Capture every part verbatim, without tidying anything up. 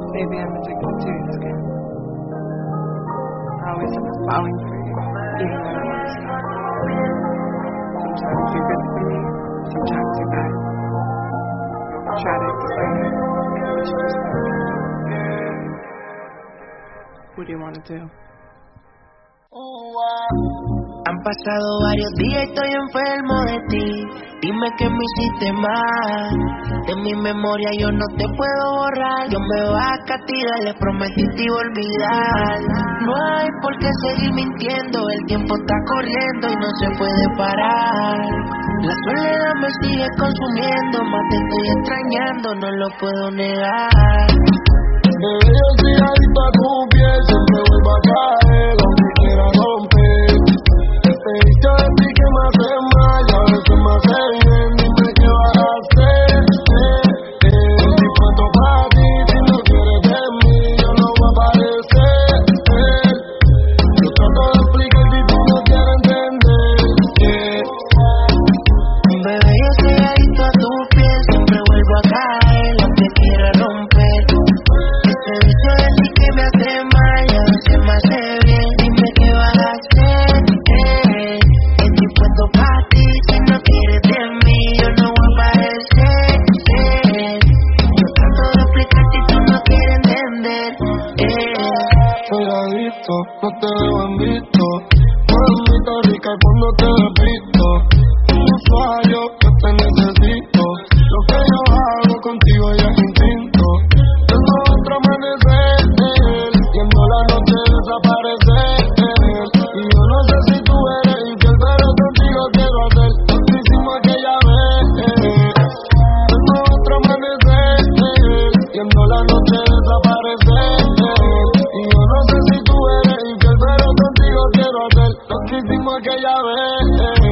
Maybe I'm addicted to your skin. I always end up falling for you, even when I want to stop. Sometimes you're good for me, sometimes you're bad. I try to explain it, but you just don't. What do you want to do? Han pasado varios días y estoy enfermo de ti. Dime que me hiciste mal. De mi memoria yo no te puedo borrar. Yo me voy a castigar, le prometí te iba a olvidar. No hay por qué seguir mintiendo. El tiempo está corriendo y no se puede parar. La soledad me sigue consumiendo. Más te estoy extrañando, no lo puedo negar. Bebé, yo soy adicto a tu piel. Siempre vuelvo a caer, aunque quiera romper. Te he dicho de ti que me hace mal y a veces me hace bien. Dime qué vas a hacer. Eh, eh, estoy pronto para ti. Si no quieres de mí, yo no voy a aparecer. Eh, yo trato de explicar si tú no quieres entender. Yeah. Bebé, yo soy adicto a tu piel. Siempre vuelvo a caer, aunque quiera romper. Ese bicho de ti que me hace mal y a veces me hace bien. Dime qué vas a hacer. Eh, estoy puesto para ti. Si no quieres de mí, yo no voy a aparecer. Eh, yo trato de explicarte y tú no quieres entender. Eh, Soy adicto, no te veo en visto. Mamita rica cuando te repito. Un usuario que te necesito. Lo que yo hago contigo ya es instinto. Tengo otro amanecer, viendo la noche desaparecer. Y yo no sé si tú eres infiel, pero contigo quiero hacer lo que hicimos aquella vez. Tengo otro amanecer, viendo la noche desaparecer. Y yo no sé si tú eres infiel, pero contigo quiero hacer lo que hicimos aquella vez.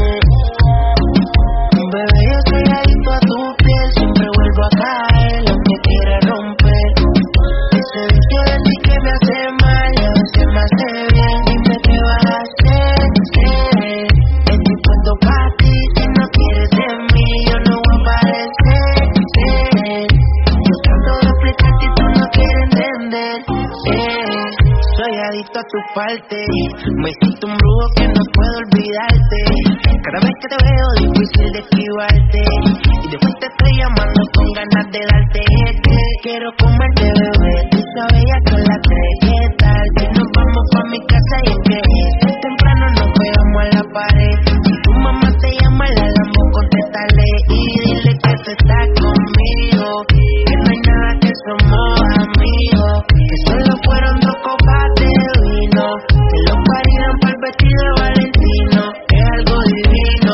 Bebé, yo soy adicto a tu piel. Siempre vuelvo a caer, aunque quiera romper. Ese bicho de ti que me hace mal y a veces me hace bien. Dime qué vas a hacer. Eh, estoy puesto para ti. Si no quieres de mí, yo no voy a aparecer. Eh, yo trato de explicarte y tú no quieres entender. Eh, soy adicto a tu parte. Me siento un brujo que no puedo olvidarte. Cada vez que te veo difícil de esquivarte. Y después te estoy llamando con ganas de darte. Que quiero comerte, bebé. Tú sabes ya que las tres. ¿Qué tal? Que nos vamos pa' mi casa y es que es temprano nos pegamos a la pared. Si tu mamá te llama la lambo, contéstale y dile que tú estás conmigo. Que no hay nada, que somos amigos. Que solo fueron dos copas de vino. Que los parían para el vestido de Valentino. Es algo divino.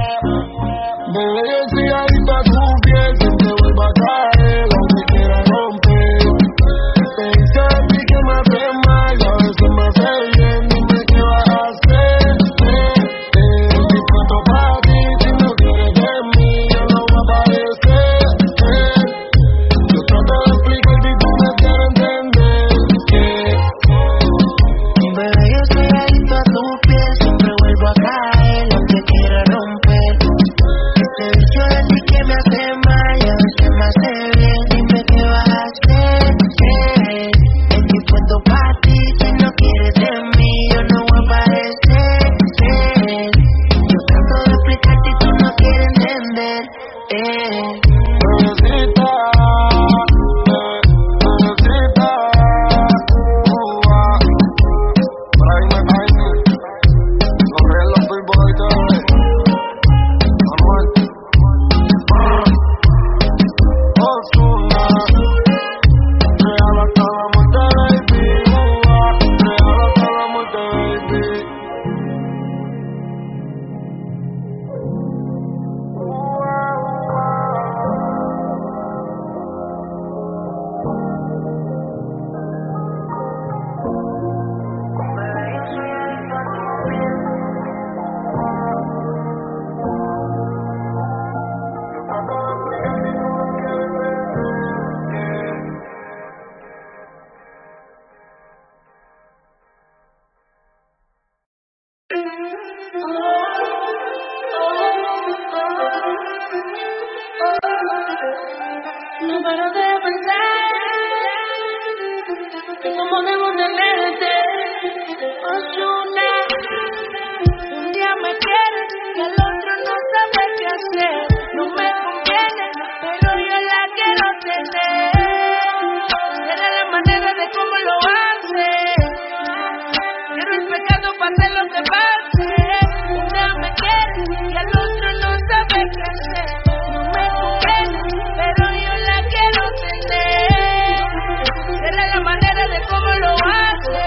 Bebé, yo soy adicto a tu piel. Siempre vuelvo a caer, aunque quiera romper. Te dice de ti que me hace mal y a veces me hace bien. Dime qué vas a hacer. Eh, eh, estoy pronto para ti. Si no quieres de mí, yo no voy a aparecer. Eh, yo trato de explicar si tú me quieres entender. Yeah. Bebé, yo soy adicto a tu piel. Siempre vuelvo a caer, aunque quiera romper. Ese bicho de ti que me hace mal y a veces me hace bien. Dime qué vas a hacer. Eh, estoy puesto para ti. Si no quieres de mí, yo no voy a aparecer. Eh, yo trato de explicarte y tú no quieres entender. Eh, Bebecita, eh, bebecita, uh, ah. Tráeme, tráeme. Los relos soy boy, bebé. Amor. Ozuna. Real hasta la muerte, baby. Uh, ah. Real hasta la muerte, baby. No paro de pensar cómo debo tenerte. Ozuna, un día me quieres y al otro no sabes qué hacer. No me conviene, pero yo la quiero tener. Será la manera de cómo lo hace. Quiero el pecado para hacer lo que pase. Un día me quieres y al otro no sabes qué hacer. No me conviene, pero yo la quiero tener. Será la manera de cómo lo hace.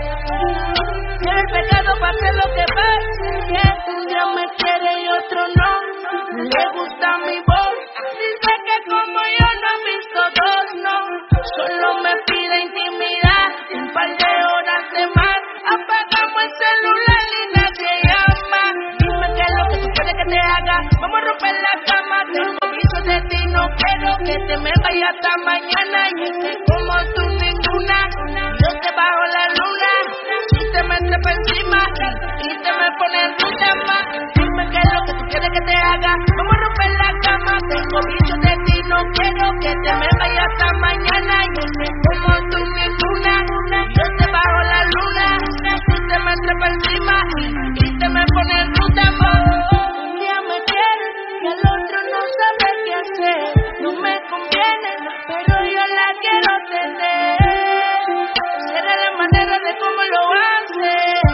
Quiero el pecado para hacer lo que pase. Un día me quiere y otro no. Le gusta mi voz. Dice que como yo no he visto dos, no. Solo me pide intimidad. Un par de horas de más. Apagamos el celular y nadie llama. Dime qué es lo que tú quieres que te haga. Vamos a romper la cama. Tengo visos de ti. No quiero que te me vaya hasta mañana. Y es que como tú ninguna. Yo te bajo la luna. Si te metes por encima y te me pones en tu cama. Dime qué es lo que tú quieres que te haga. Vamos a romper la cama. Tengo visos de ti. No quiero que te me vaya hasta mañana. Y es que como tú ninguna. Yo te bajo la luna. Si te metes por encima y te me pones en tu cama. Un día me quieres y al otro no sabes qué hacer. No me conviene, pero yo la quiero tener. Será la manera de cómo lo hace.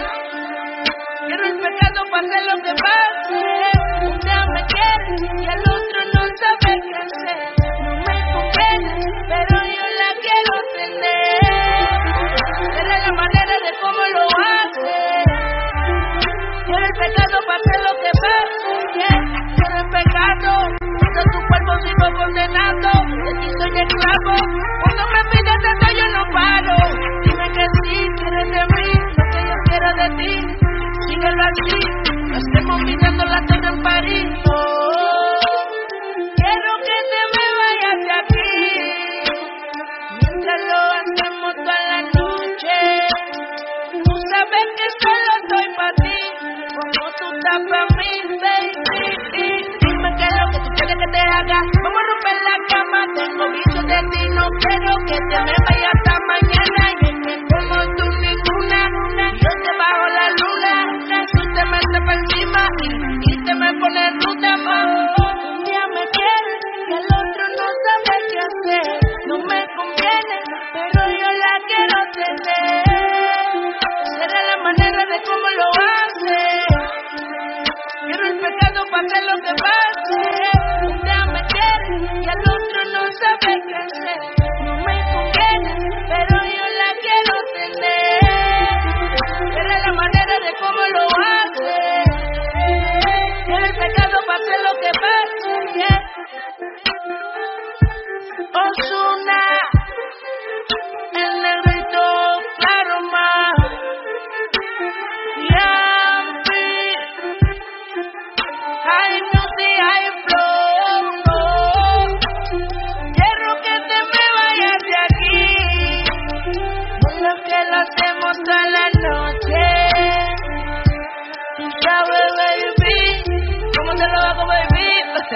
Quiero el pecado para hacer lo que pase. Un día me quieres y al otro no sabes qué hacer. No me conviene, pero yo la quiero tener. Será la manera de cómo lo hace. Quiero el pecado para hacer lo que pase. Quiero el pecado. De tu cuerpo sigo condenado. De ti soy esclavo. Cuando me pides esto yo no paro. Dime que sí, quieres de mí lo que yo quiero de ti. Síguelo así. Nos estemos mirando la torre en París. Oh, quiero que te me vayas de aquí. Mientras lo hacemos toda la noche. Tú sabes que solo estoy para ti. Como tú estás para mí, baby. Dime qué es lo que tú quieres que te haga. Vamos a romper la cama. Tengo visos de ti. No quiero que te me vaya hasta mañana. Y es que como tú ninguna. Yo te bajo la luna. Tú te metes por encima y, y te me pones en tu cama. Un día me quieres y al otro no sabes qué hacer. No me conviene, pero yo la quiero tener. Será la manera de cómo lo hace. Quiero el pecado para hacer lo que pase. Un día me quieres y al otro no sabes qué hacer. No me conviene, pero yo la quiero tener. Será la manera de cómo lo hace. Quiero el pecado para hacer lo que pase. Ozuna, el negrito, claro más. Yampi, hay music, hay flow. Quiero que te me vayas de aquí. Por lo que lo hacemos toda la noche. Tú sabes, baby. ¿Cómo te lo hago, baby?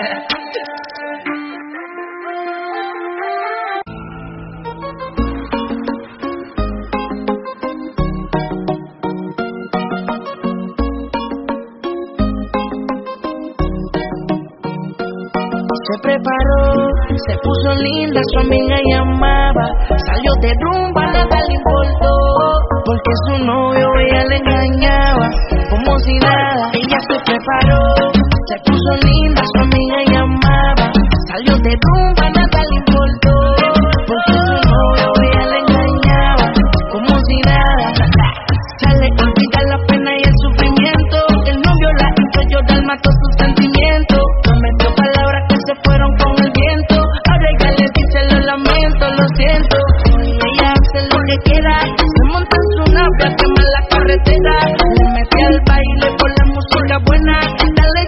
Se preparó, se puso linda, su amiga llamaba. Salió de rumba, nada le importó. Porque su novio ella le engañaba. Como si nada, ella se preparó. Se puso linda, su amiga llamaba. Salió de rumba, nada le importó. Porque su novio ella le engañaba. Como si nada. Sale a olvidar la pena y el sufrimiento. El novio la hizo llorar, mató sus sentimientos. Prometió palabras que se fueron con el viento. Ahora ella le dice lo lamento, lo siento. Ella hace lo que quiera. Se monta en su nave a quemar la carretera. Le mete al baile por la música buena. Esta le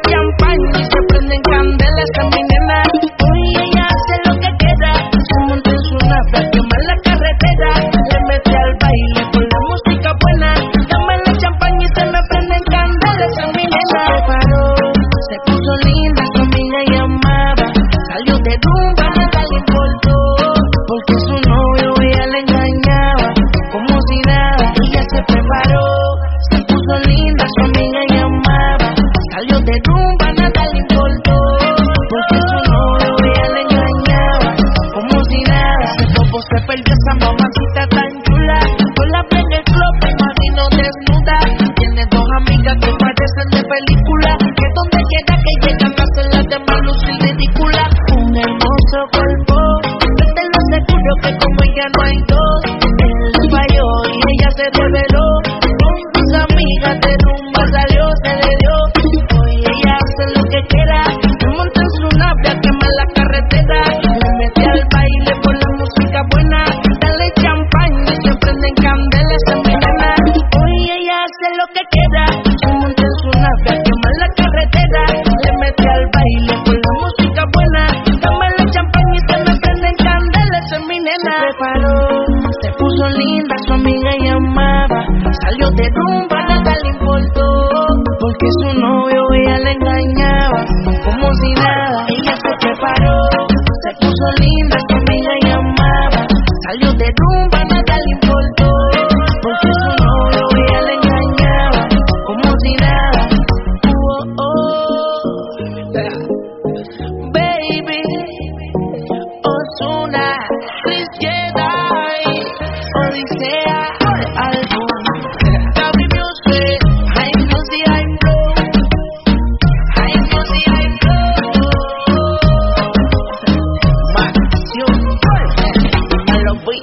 vio que como ella no hay dos. Él falló y ella se reveló. Con sus amigas de rumba salió, se le dio. Hoy ella hace lo que quiera. Se monta en su nave a quemar la carretera. Le mete al baile por la música buena. Dale champaña y se prenden candelas en mañana. Hoy ella hace lo que quiera. Se monta en su nave a quemar la carretera. Le mete al baile por la música buena. Dame la champaña y se me prenden candelas en mi nena. Se preparó, se puso linda, su amiga llamaba. Salió de rumba, nada le importó. Porque su novio ella le engañaba. Como si nada, ella se preparó. Se puso linda, su amiga llamaba. Salió de rumba, nada le importó. Porque su novio ella le engañaba. Como si nada. Oh, oh. Baby, Ozuna, Chris Jedi, Odisea, álbum, W Music, High Music, High Flow, High Music, High Flow, Mansión, me lo voy.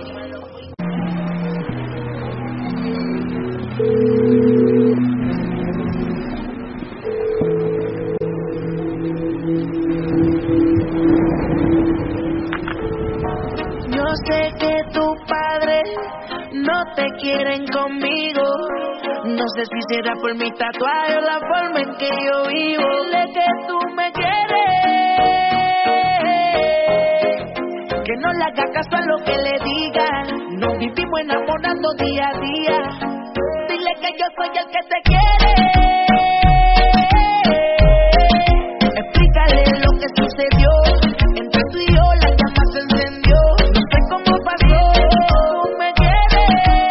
Yo sé que tu padre no te quieren conmigo. No sé si será por mi tatuaje o la forma en que yo vivo. Dile que tú me quieres, que no le haga caso a lo que le digan. Nos vivimos enamorando día a día. Dile que yo soy el que te quiere. Explícale lo que sucedió. Entre tú y yo la llama se encendió. No sé cómo pasó. Tú me quieres,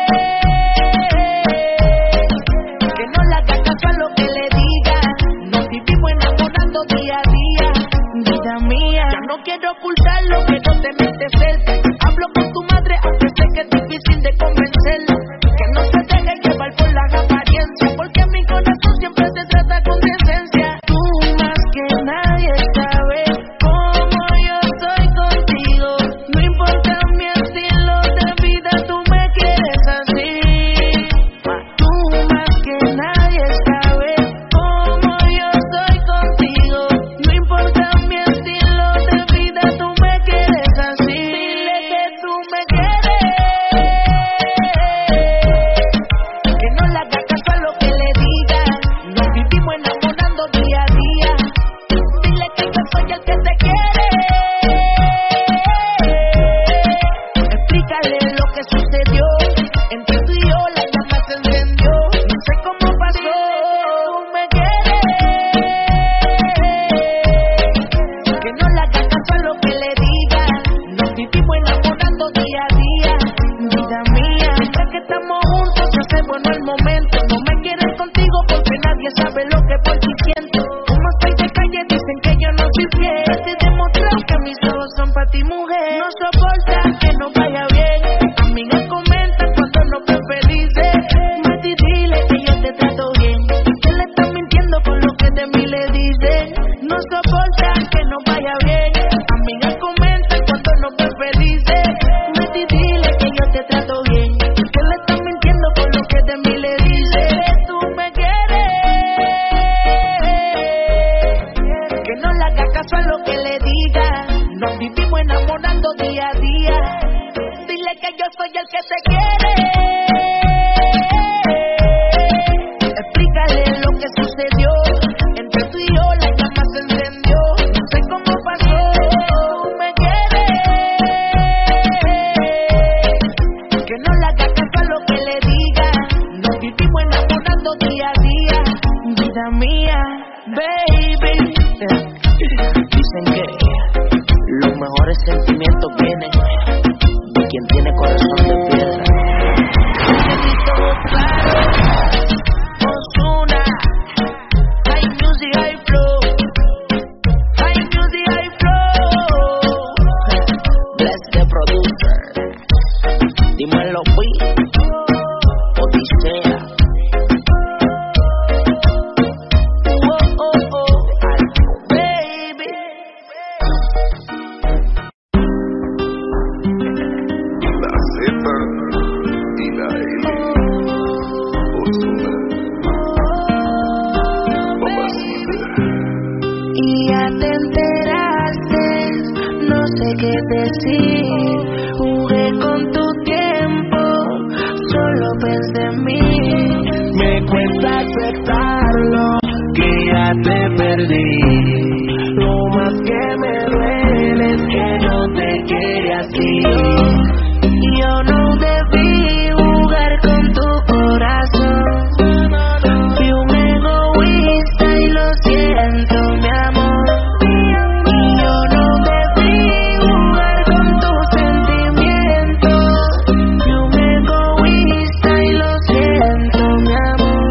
que no le haga caso a lo que le diga. Nos vivimos enamorando día a día. Vida mía, ya no quiero ocultarlo, quiero tenerte cerca. Hablo con tu madre, aunque sé que es difícil de convencerlo. Que no se deje llevar por las apariencias, porque mi corazón siempre te trata con decencia. Tú más que nadie sabes cómo yo soy contigo. No importa mi estilo de vida, tú me quieres así. Tú más que nadie sabes cómo yo soy contigo. No importa mi estilo de vida, tú me quieres así. Dile que tú me quieres, que no le haga caso a lo que le diga. Nos vivimos enamorando día a día. Dile que yo soy el que te quiere. Explícale lo que sucedió. Entre tú y yo la llama se encendió. No sé cómo pasó. Tú me quieres, que no le haga caso a lo que le diga. Nos vivimos enamorando día a día. Vida mía, siempre que estamos juntos se hace bueno el momento. No me quieres contigo porque nadie sabe lo que por ti siento. Como estoy de calle dicen que yo no soy fiel. Te he demostrado que mis ojos son para ti, mujer. No soportan que no vaya bien. Amigas comentan cuando no ven felices. Mati, dile que yo te trato bien. Que le están mintiendo con lo que de mí le dicen. No soportan que no vaya bien. Amigas comentan cuando no ven felices. Mati, dile que yo te trato bien. Que le están mintiendo con lo que de mí le dicen. Tú me quieres, que no le haga caso a lo que le diga. Nos vivimos enamorando día a día. Dile que yo soy el que te quiere. Explícale lo que sucedió. Entre tú y yo la llama se encendió. No sé cómo pasó. Tú me quieres, que no le haga caso a lo que le diga. Nos vivimos enamorando día a día. Vida mía, baby. Dicen que los mejores sentimientos vienen de quien tiene corazón de piedra. Necesito claro, Ozuna, High Music, High Flow, High Music, High Flow. Bless the producer. Dímelo, Wii, Odisea. Oh, oh, oh, baby. así. Lo más que me duele es que no te quede así. Yo no debí jugar con tu corazón. Fui un egoísta y lo siento, mi amor. Y yo no debí jugar con tus sentimientos. Fui un egoísta y lo siento, mi amor.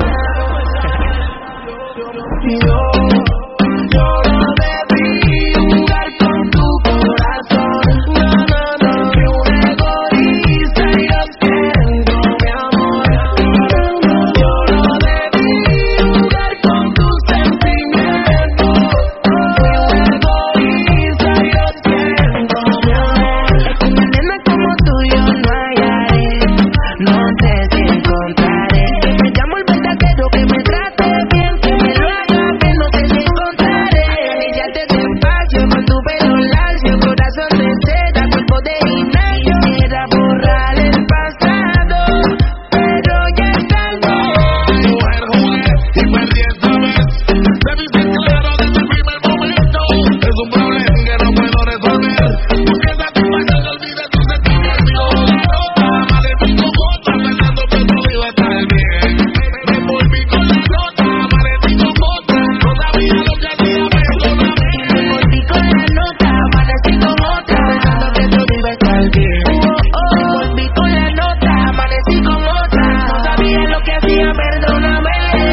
Yo, yo no debí jugar con tu corazón. No, no, no. Fui un egoísta y lo siento, mi amor. Yo no debí jugar con tus sentimientos. Fui un egoísta y lo siento, mi amor. Es que una nena como tú yo no hallaré. No sé si encontraré. Me llamo el verdadero, que me trate bien, que me lo haga bien. No sé si encontraré. Iniciarte despacio con tu pelo lacio, corazón de seda, cuerpo de gimnasio. Quisiera borrar el pasado, pero ya es tarde. Mujer jugué y perdí esta vez. Debí ser claro desde el primer momento. Es un problema que no puedo resolver. Porque esa culpa que no olvide tus sentimientos. Nota, amanecí con otra pensando que todo iba a estar bien. Me volví con la nota, amanecí con otra. No sabía lo que hacía, perdóname. Me volví con la nota, amanecí con otra, pensando que todo iba a estar bien. Oh, oh, me volví con la nota, amanecí con otra, no sabía lo que hacía, perdóname.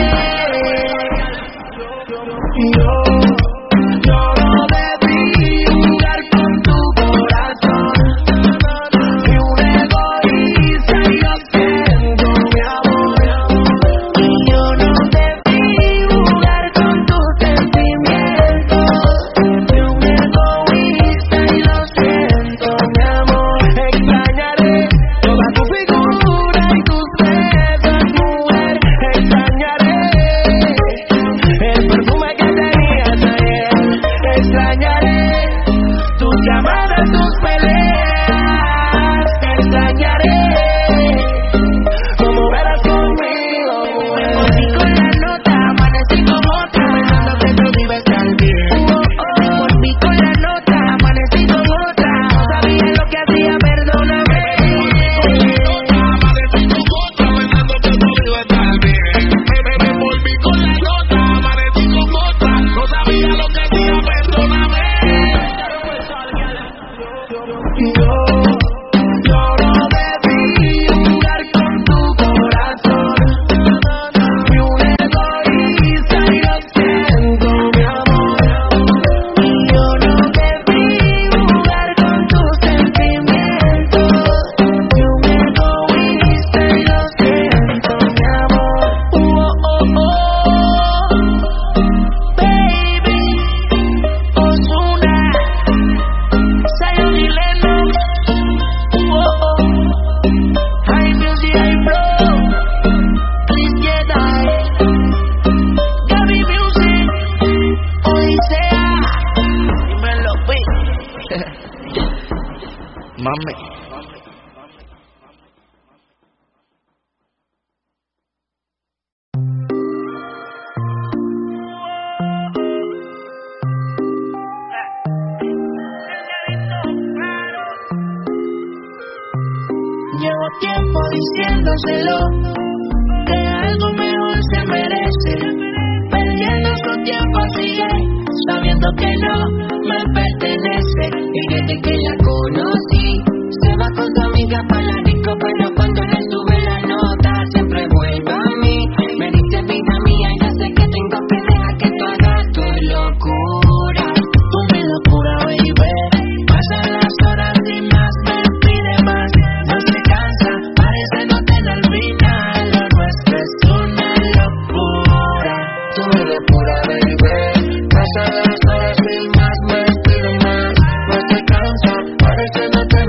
Yo, yo no debí jugar con tu corazón. Fui un egoísta y lo siento, mi amor. Y yo no debí jugar con tus sentimientos. Fui un egoísta y lo siento, mi amor. Extrañaré toda tu figura y tus besos, mujer. Extrañaré el perfume que tenías ayer. Extrañaré tus llamadas, tus peleas. Extrañaré cómo eras conmigo, mujer. Me volví con la nota, amanecí con otra, pensando que todo iba a estar bien. Oh, oh, me volví con la nota, amanecí con otra, no sabía lo que hacía, perdóname. Amanecí con otra pensando que todo iba a estar bien. Me, me, me volví con la nota, amanecí con otra. No sabía lo que hacía, perdóname. Yo, yo no debí jugar con tu corazón. Fui un egoísta y lo siento, mi amor. Y yo no debí jugar con tus sentimientos. Fui un egoísta y lo siento, mi amor. Oh, oh, oh, baby, Ozuna, Zion y Lennox. Oh, oh, high music, high flow, Chris Jedi, Gaby Music, Odisea, dímelo, wey. Mami. Llevo tiempo diciéndoselo, que algo mejor se merece. Perdiendo su tiempo sigue, sabiendo que no me pertenece. Y desde que la conocí, se va con su amiga para la disco, pero cuando le sube la nota, siempre vuelve a mí. Me dice vida mía, y yo sé que tengo que dejar que tú hagas tu locura. Tu mi locura, baby. Pasan las horas y más me pide más. No se cansa, parece no tener final. Lo nuestro es una locura. Tú eres pura, baby. Pasan las horas y más me pide más. No se cansa, parece no tener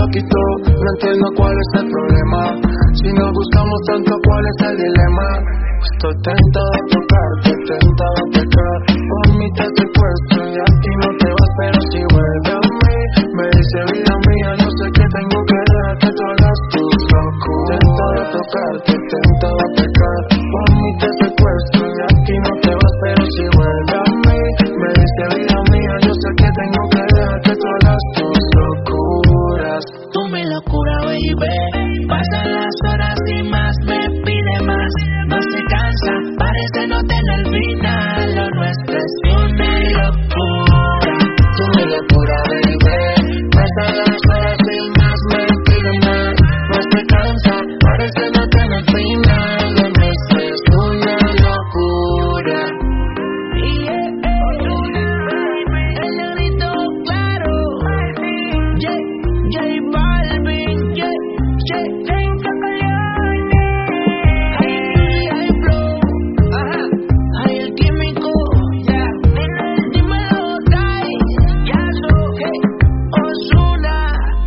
quitó. No entiendo cuál es el problema. Si nos gustamos tanto, ¿cuál es el dilema? Estoy tentado a tocarte, tentado a pecar. Por mí te secuestro y aquí no te vas, pero si vuelve a mí, me dice vida mía, yo sé que tengo que darte todas tus locuras. Tentado a tocarte, tentado a pecar. Por mí te secuestro y aquí no te vas, pero si vuelve a mí, me dice vida mía, yo sé que tengo que darte todas tus locuras. Tú mi locura, baby. Pasan las horas y más me pide más. No se cansa, parece no tener final. Lo nuestro es una locura. Tú mi locura, baby. Pasan las horas y más me pide más. No se cansa, parece no tener final. Lo nuestro es una locura. El negrito claro. J, J Balvin, J, J, J Corleone. Ay, ay, flow, ajá, ay, el químico, ya. Dímelo, Dai, ya lo que Ozuna.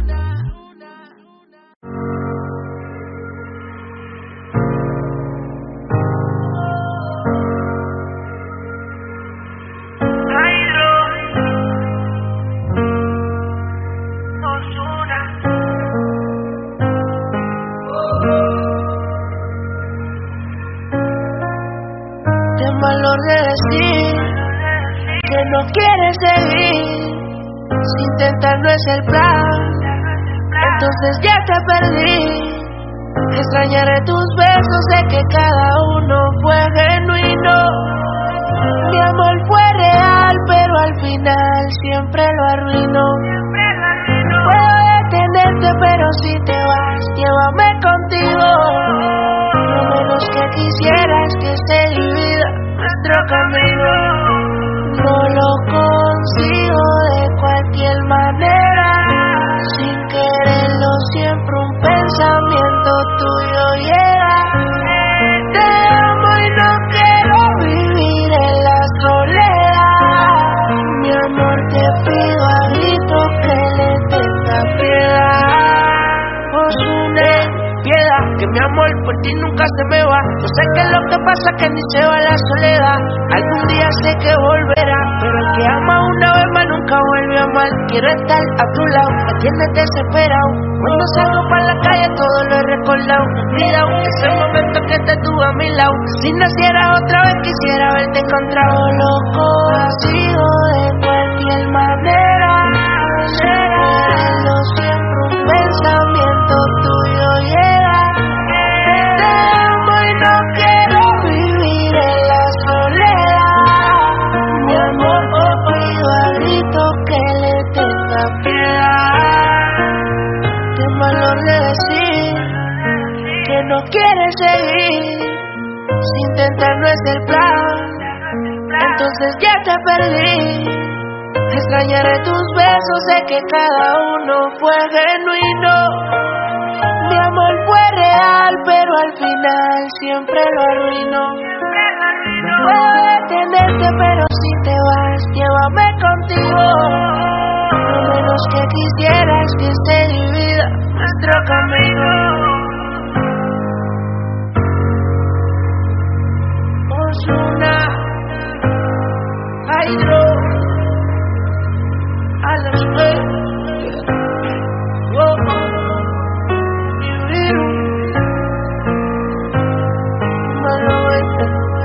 Ten valor de decir que no quieres seguir. Si intentar no es el plan, entonces ya te perdí. Extrañaré tus besos, sé que cada uno fue genuino. Mi amor fue real, pero al final siempre lo arruinó. Puedo detenerte, pero si te vas, llévame contigo. Lo menos que quisiera es que se divida nuestro camino. No lo consigo de cualquier manera. Sin quererlo, siempre un pensamiento tuyo llega. Te amo y no quiero vivir en la soledad. Mi amor, te pido a gritos que le tenga piedad. Ozuna, piedad, que mi amor por ti nunca se me va. No sé qué es lo que pasa, que ni se va la soledad. Algún día sé que volverá, pero el que ama una vez más nunca vuelve a amar. Quiero estar a tu lado, me tienes desesperado. Cuando salgo para la calle todo lo he recordado. Olvidado ese momento que te tuve a mi lado. Si nacieras otra vez quisiera verte encontrado. Loco, sigo de cualquier manera. Será siempre un pensamiento tuyo llega. Te amo y no quiero vivir en la soledad. Mi amor, te pido a gritos que le tenga piedad. Ten valor de decir que no quieres seguir. Si intentar no es el plan, entonces ya te perdí. Extrañaré tus besos, sé que cada uno fue genuino. Mi amor fue real, pero al final siempre lo arruinó. No puedo detenerte, pero si te vas, llévame contigo. Lo menos que quisiera es que se divida nuestro camino. Ozuna, Hydro, Alex Bay, oh, Nibiru, Manuel,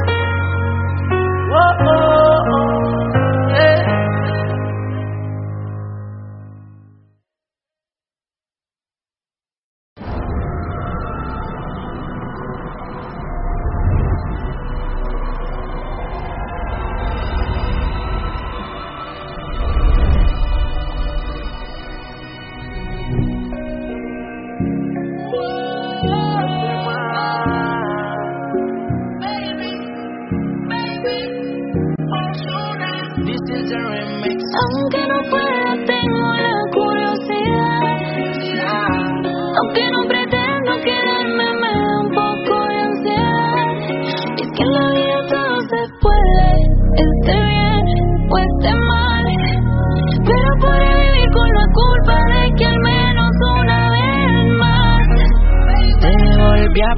oh, oh, oh, yeah.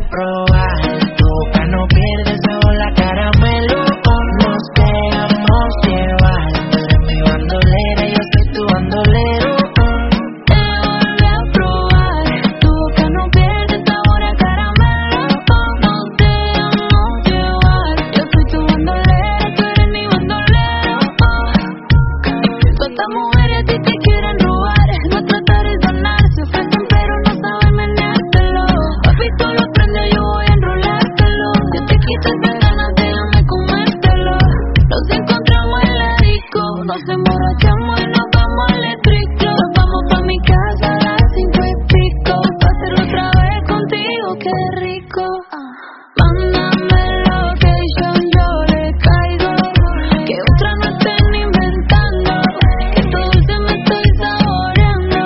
probar. Tu boca no pierde sabor a caramelo. Nos dejamos llevar. Tú eres mi bandolera, yo soy tu bandolero. Te volví a probar. Tu boca no pierde sabor a caramelo. Nos dejamos llevar. Yo soy tu bandolera, tú eres mi bandolero. Todas estas mujeres a ti te quieren robar. No tratar de sonar, se ofrecen pero no saben meneártelo. Papi, tú lo prendes, yo voy a enrolártelo. Si te quitas de ganas, déjame comértelo. Nos encontramos en la disco, nos emborrachamos y nos vamos eléctrico. Nos vamos pa' mi casa a las cinco y pico, pa' hacerlo otra vez contigo, qué rico. Mándame location, yo le caigo. Que otra no estén inventando, que tu dulce me estoy saboreando.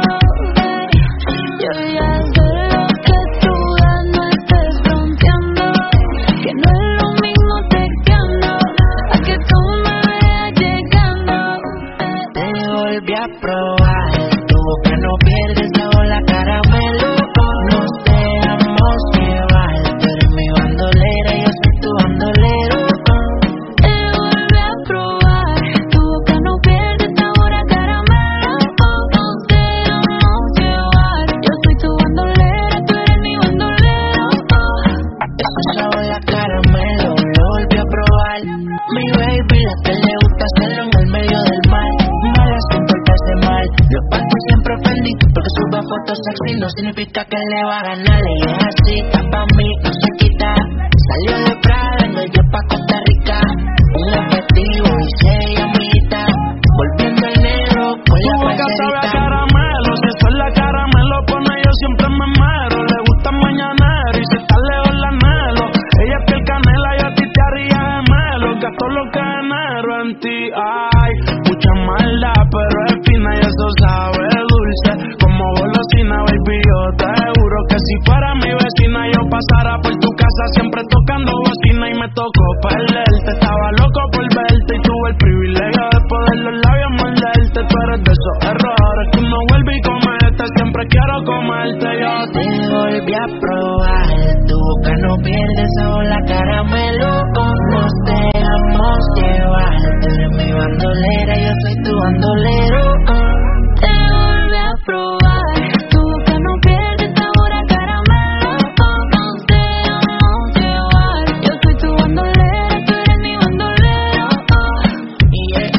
Yo ya sé lo que tú das, no estés fronteando. Que no es lo mismo texteando a que tú me veas llegando. Te volví a probar. Tu boca no pierde sabor a caramelo. Nos dejamos llevar. Tú eres mi bandolera, yo soy tu bandolero. Te volví a probar. Tu boca no pierde sabor a caramelo. Nos dejamos llevar. Yo soy tu bandolera, tú eres mi bandolero. Eso sabe a caramelo, lo volví a probar. Mi baby, la que le gusta hacerlo en el medio del mar. Mala sin portarse mal. Los panties siempre Fendi, porque suba fotos sexy no significa que le va a ganar. Ella es así, está pa' mí, no se quita. Salió de Prada, no yo pa' Costa Rica. Un objetivo y se llamita. Volviendo el negro, pues Tu la boca sabe a parcerita. caramelo, si eso es la caramelo pone yo siempre me mero. Le gusta mañanero y si está lejos la anhelo. Ella es piel canela y a ti te haría gemelo. Gasto lo que genero en ti, ay. Mucha maldad pero es fina y eso sabe dulce. Como golosina, baby, yo te juro que si fuera mi vecina yo pasara por tu casa siempre tocando bocina. Y me tocó perderte, estaba loco por verte y tuve el privilegio de poder los labios morderte. Tú eres de esos errores que uno vuelve y comete, siempre quiero comerte yo. Te volví a probar. Tu boca no pierde sabor a caramelo. Nos dejamos llevar. Tú eres mi bandolera, yo soy tu bandolero. Te volví a probar. Tu boca no pierde sabor a caramelo. Nos dejamos llevar. Yo soy tu bandolera, tú eres mi bandolero. Yeah,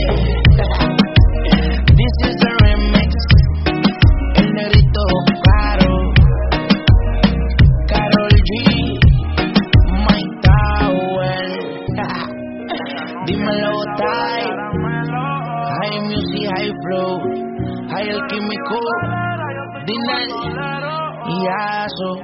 yeah. This is the remix. El negrito Caro, Karol G, Mike Tower. Dímelo, Tai. High music, high flow. High el químico. Dinel y Aso.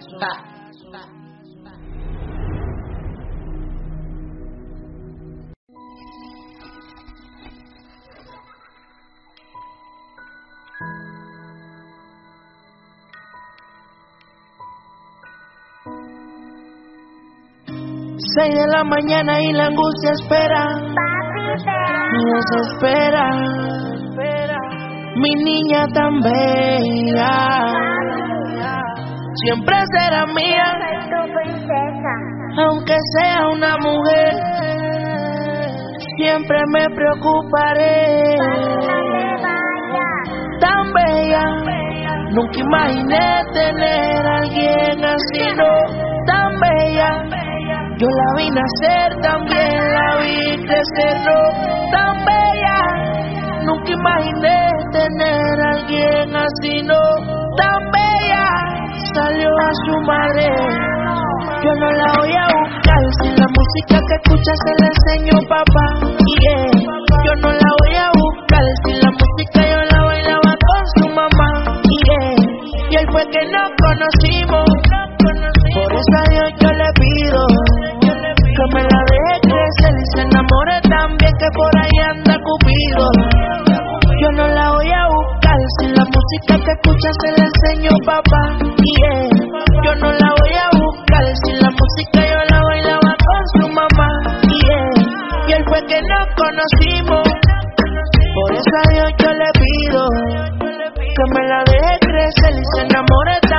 Seis de la mañana y la angustia espera, me desespera. Mi niña tan bella, siempre será mía, aunque sea una mujer. Siempre me preocuparé. Tan bella, nunca imaginé tener a alguien así, no. Tan bella, yo la vi nacer, también la vi crecer, no. Tan bella, nunca imaginé tener a alguien así, no. Tan bella, salió a su madre. Yo no la voy a buscar, si la música que escucha se la enseño papá. Yeah. Yo no la voy a buscar, si la música yo la bailaba con su mamá. Yeah. Y él fue que nos conocimos, por eso a Dios yo le pido que me la deje crecer y se enamore también, que por ahí anda Cupido. Yo no la voy a buscar, si la música que escucha se la enseño papá. Yeah. Yo no la voy a buscar, si la música yo la bailaba con su mamá. Yeah. Y él fue que nos conocimos, por eso a Dios yo le pido que me la deje crecer y se enamore también,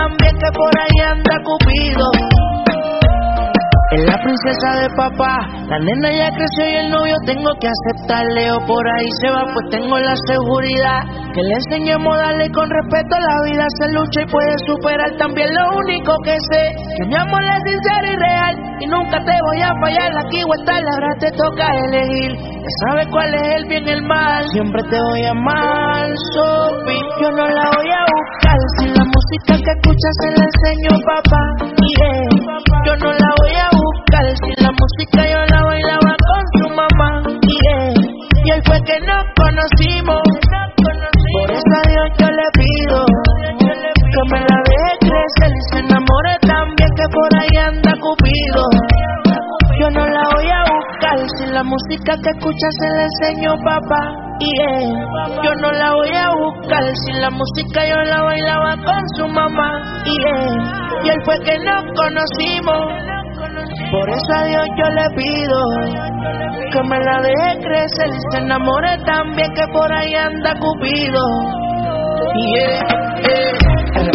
que por ahí anda Cupido. Es la princesa de papá, la nena ya creció y el novio tengo que aceptarle. O por ahí se va, pues tengo la seguridad que le enseñemos a darle con respeto a la vida. Se lucha y puede superar también. Lo único que sé, que mi amor es sincero y real, y nunca te voy a fallar. Aquí o estar, ahora te toca elegir. Ya sabes cuál es el bien y el mal, siempre te voy a amar, Sophie. Yo no la voy a buscar, si la música que escuchas se la enseño papá. Yeah. Yo no la voy a buscar, si la música yo la bailaba con su mamá. Yeah. Y él fue que nos conocimos, por eso a Dios yo le pido que me la deje crecer y se enamore también, que por ahí anda Cupido. Yo no la voy a buscar, si la música que escucha se la enseño papá. Yeah. Yo no la voy a buscar, si la música yo la bailaba con su mamá. Yeah. Y él fue que nos conocimos, por eso a Dios yo le pido que me la deje crecer y se enamore también, que por ahí anda Cupido. Yeah, yeah.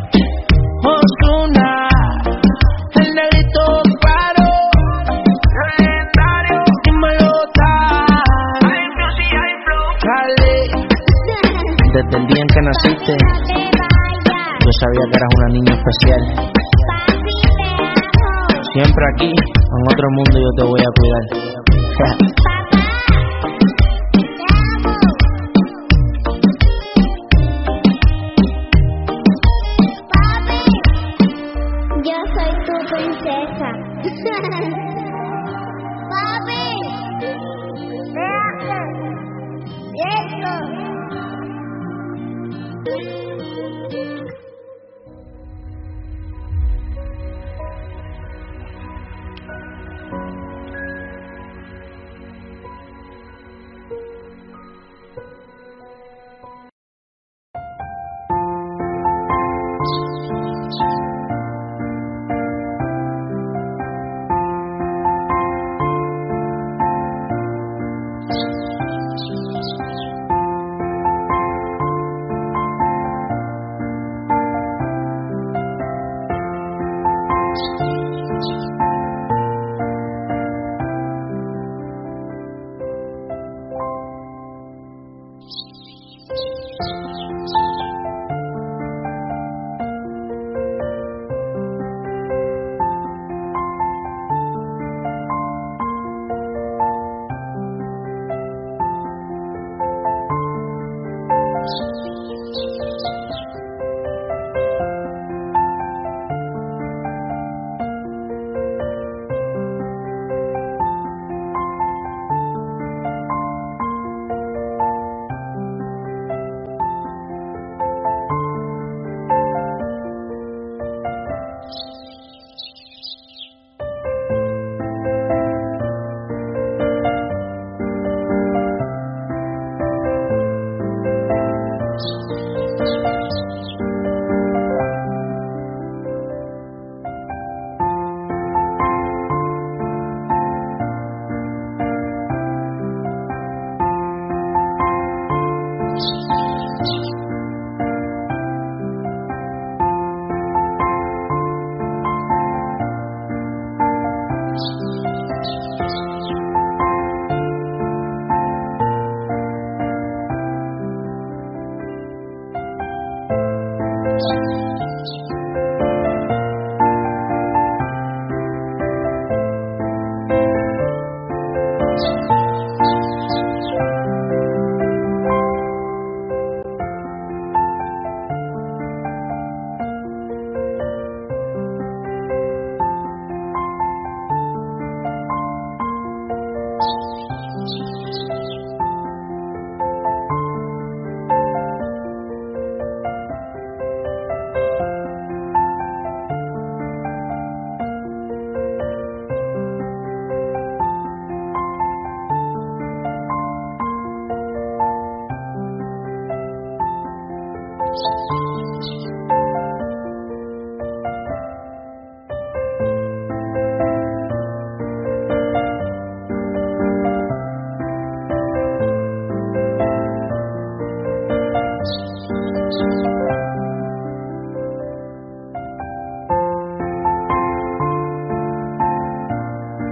Ozuna, el negrito paro, legendario, dímelo, Charlie. Desde el día en que naciste, yo sabía que eras una niña especial. Siempre aquí, en otro mundo yo te voy a cuidar. Yo soy tu princesa. Papi, eso.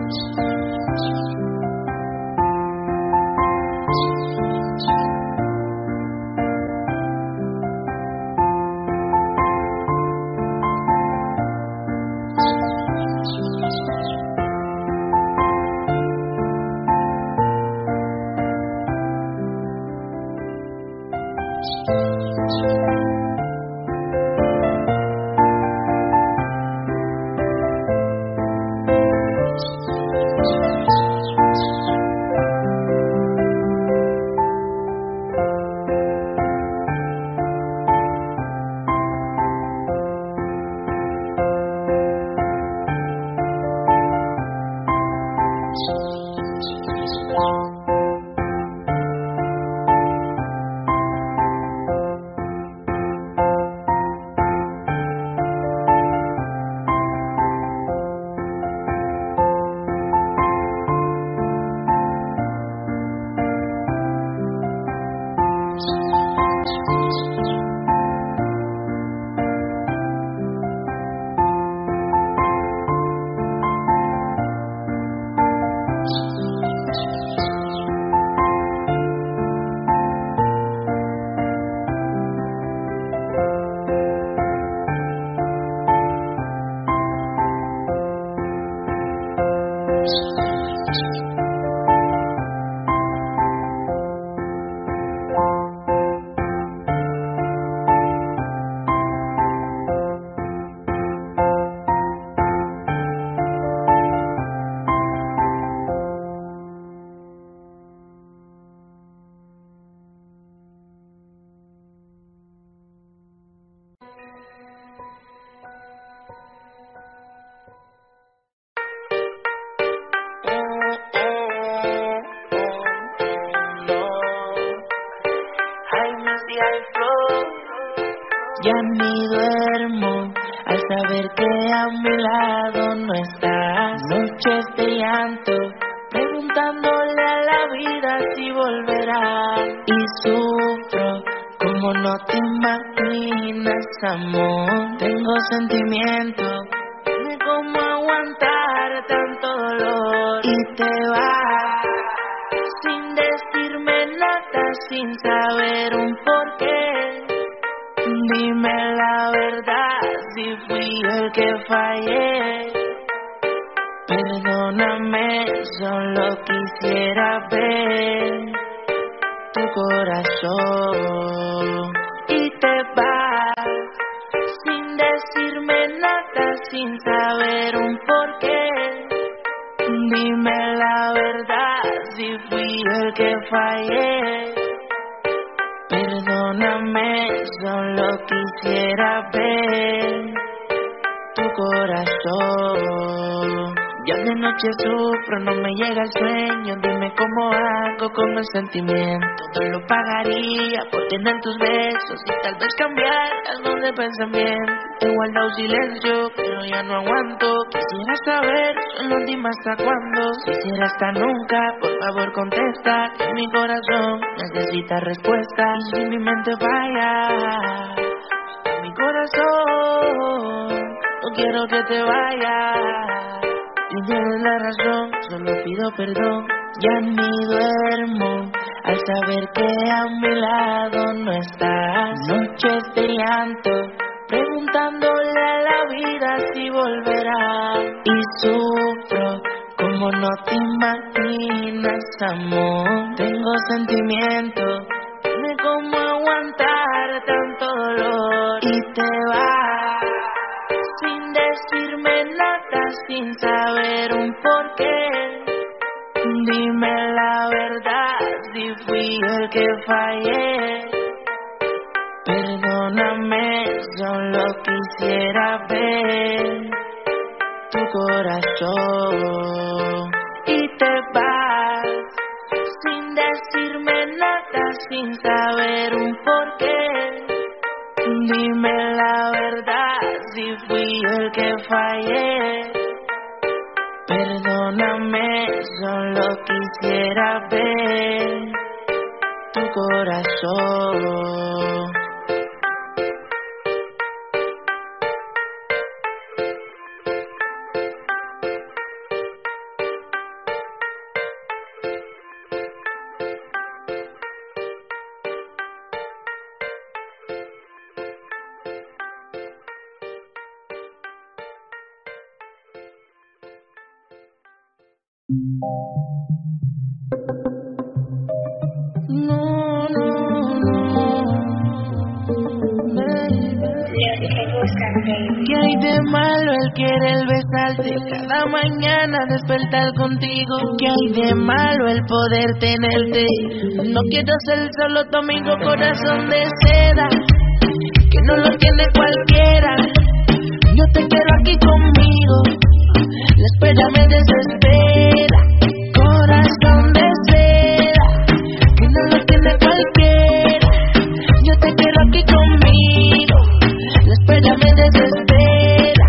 Ya ni duermo al saber que a mi lado no estás. Noches de llanto, preguntándole a la vida si volverá. Y sufro como no te imaginas, amor. Tengo sentimientos de cómo aguantar tanto dolor. Y te vas sin decirme nada, sin saber un porqué. Dime la verdad, si fui el que fallé. Perdóname, solo quisiera ver tu corazón. Y te vas sin decirme nada, sin saber un porqué. Dime la verdad, si fui el que fallé. Perdóname, solo quisiera ver tu corazón. Ya de noche sufro, no me llega el sueño. Dime cómo hago con el sentimiento. Todo lo pagaría por tener tus besos y tal vez cambiar algo de pensamiento. He guardado silencio, pero ya no aguanto. Quisiera saber, solo dime hasta cuándo. Quisiera hasta nunca, por favor contesta. Que mi corazón necesita respuesta. Y si mi mente falla, mi corazón, no quiero que te vayas. Y tienes la razón, solo pido perdón. Ya ni duermo al saber que a mi lado no estás. Noches de llanto, preguntándole a la vida si volverá. Y sufro como no te imaginas, amor. Tengo sentimientos de cómo aguantar tanto dolor. Y te vas sin decirme nada, sin saber un porqué. Dime la verdad, si fui el que fallé. Perdóname, solo quisiera ver tu corazón. Y te vas sin decirme nada, sin saber un porqué. Dime la verdad, si fui el que fallé. Perdóname, solo quisiera ver tu corazón. No, no, no. ¿Qué hay de malo el querer besarte cada mañana, despertar contigo? ¿Qué hay de malo el poder tenerte? No quiero ser solo tu amigo, corazón de seda, que no lo tiene cualquiera. Yo te quiero aquí conmigo, la espera me desespera. Corazón de seda, que no lo tiene cualquiera. Yo te quiero aquí conmigo, la espera me desespera.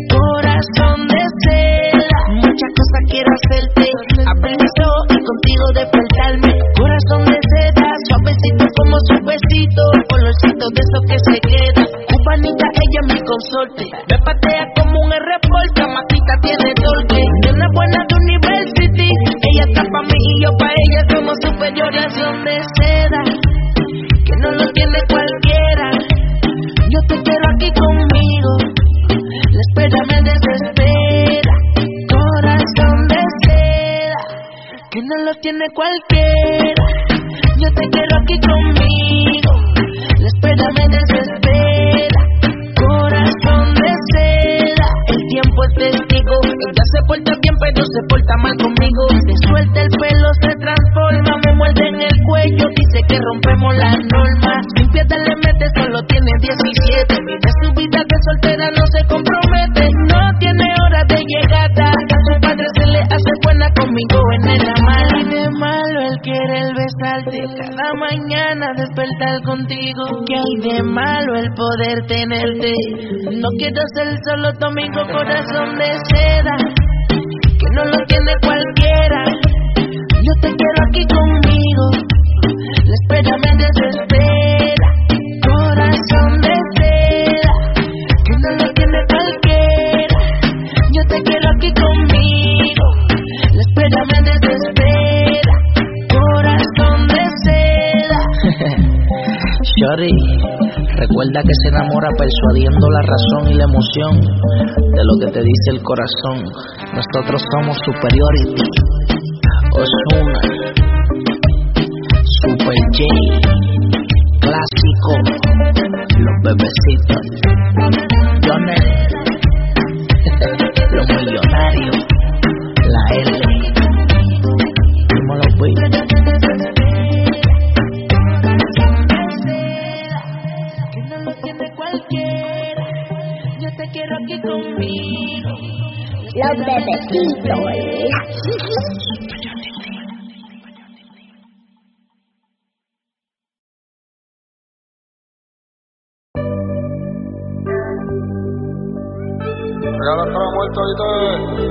Corazón de seda, muchas cosas quiero hacerte, abrir mis ojos y contigo despertarme. Corazón de seda, suavecito como su besito, colorcito de esos que se queda. Cubanita, ella es mi consorte, me patea como un R-Port, camatita tiene torque. Tiene buena de University, ella está pa' mí y yo pa' ella, somos superiores. Corazón de seda, que no lo tiene cualquiera. Yo te quiero aquí conmigo, la espera me desespera. Corazón de seda, que no lo tiene cualquiera. Yo te quiero aquí conmigo, la espera me desespera. Corazón de seda, el tiempo es testigo. Ella se porta bien pero se porta mal conmigo. Se suelta el pelo, se transforma, me muerde en el cuello, dice que rompemos las normas. Sin piedad le mete, solo tiene diecisiete. Vive su vida de soltera, no se compromete. No tiene hora de llegada, a su padre se le hace buena, conmigo en el amar. Y de malo el querer besarte cada mañana, despertar contigo. ¿Qué hay de malo el poder tenerte? No quiero ser solo tu amigo, corazón de seda, que no lo tiene cualquiera. Yo te quiero aquí conmigo, la espera me desespera. Corazón de seda, que no lo tiene cualquiera. Yo te quiero aquí conmigo, la espera me desespera. Corazón de seda. Shorty, recuerda que se enamora persuadiendo la razón y la emoción de lo que te dice el corazón. Nosotros somos Superiority, Ozuna, Super J, Clásico, Los Bebecitos, Jonel, Los Millonarios, La L, Dímelo, güey. Que no lo tiene cualquiera. Yo te quiero aquí conmigo. Los bebecitos. Regala para la muerte ahorita.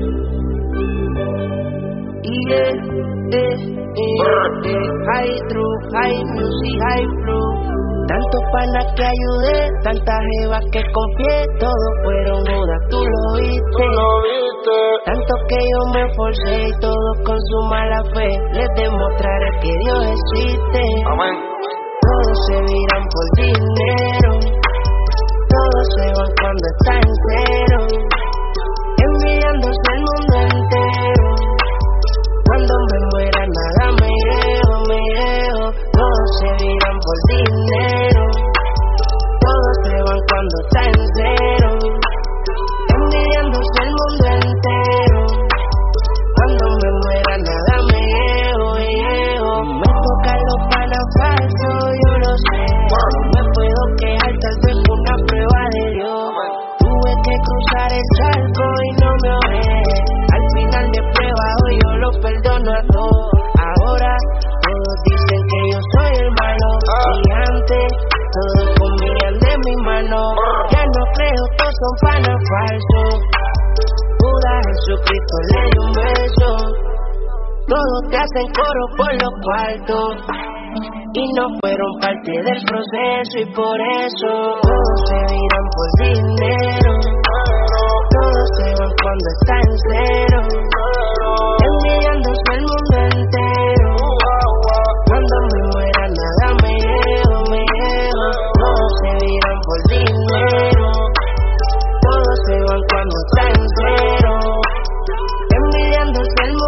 Yeah, eh, eh, eh, high true, high music, high flow. Tanto pana que ayudé, tanta jeva que confié, todo fueron bodas, tú lo viste. Tú lo viste. Tanto que yo me esforcé y todos con su mala fe les demostraré que Dios existe. Amén. Todos se viran por dinero, todos se van cuando están en cero, envidiándose el mundo entero. Cuando me muera nada me llevo, me llevo. Todos se viran por dinero, todos se van cuando están en cero, envidiándose el mundo entero. Cuando me muera nada me llevo, me llevo. Me tocan los panas falsos, yo lo sé. No me puedo quejar, tal vez fue una prueba de Dios. Tuve que cruzar el charco y no me ahorré. Al final de prueba hoy yo lo perdono a todos. Ahora todos dicen que yo soy el malo, y antes todos comían de mi mano. Ya no creo, todos son panas falsos. Judas Jesucristo le dio un beso. Todos te hacen coro por los cuartos y no fueron parte del proceso, y por eso todos se viran por dinero, todos se van cuando está en cero, envidiándose el mundo entero. Cuando me muera nada me llevo, me llevo. Todos se viran por dinero, todos se van cuando está en cero, envidiándose el mundo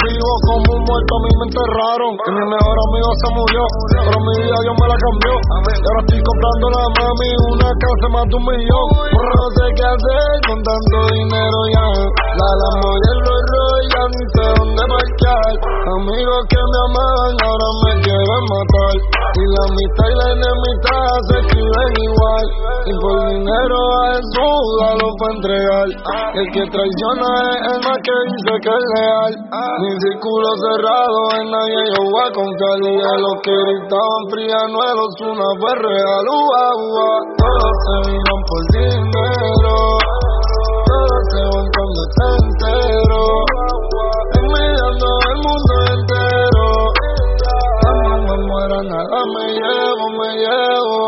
vivo como un muerto, a mí me enterraron. Que mi mejor amigo se murió, pero mi vida Dios me la cambió. Y ahora estoy comprando a mami una casa más de un millón. Por no sé qué hacer con tanto dinero ya. La Lambo y el Rolls Royce ya ni sé dónde parquear. Amigos que me amaban ahora me quieren matar. Y la mitad y la enemistad se escriben igual. Y por dinero a Jesús lo para entregar. El que traiciona es el más que dice que es leal. Mi círculo cerrado en nadie yo voy a confiar. Y a los que gritaban frianuelos una fue real. Ua, ua. Todos se miran por dinero, todos se van cuando está entero, envidiando el mundo entero. Cuando me muera nada me llevo, me llevo.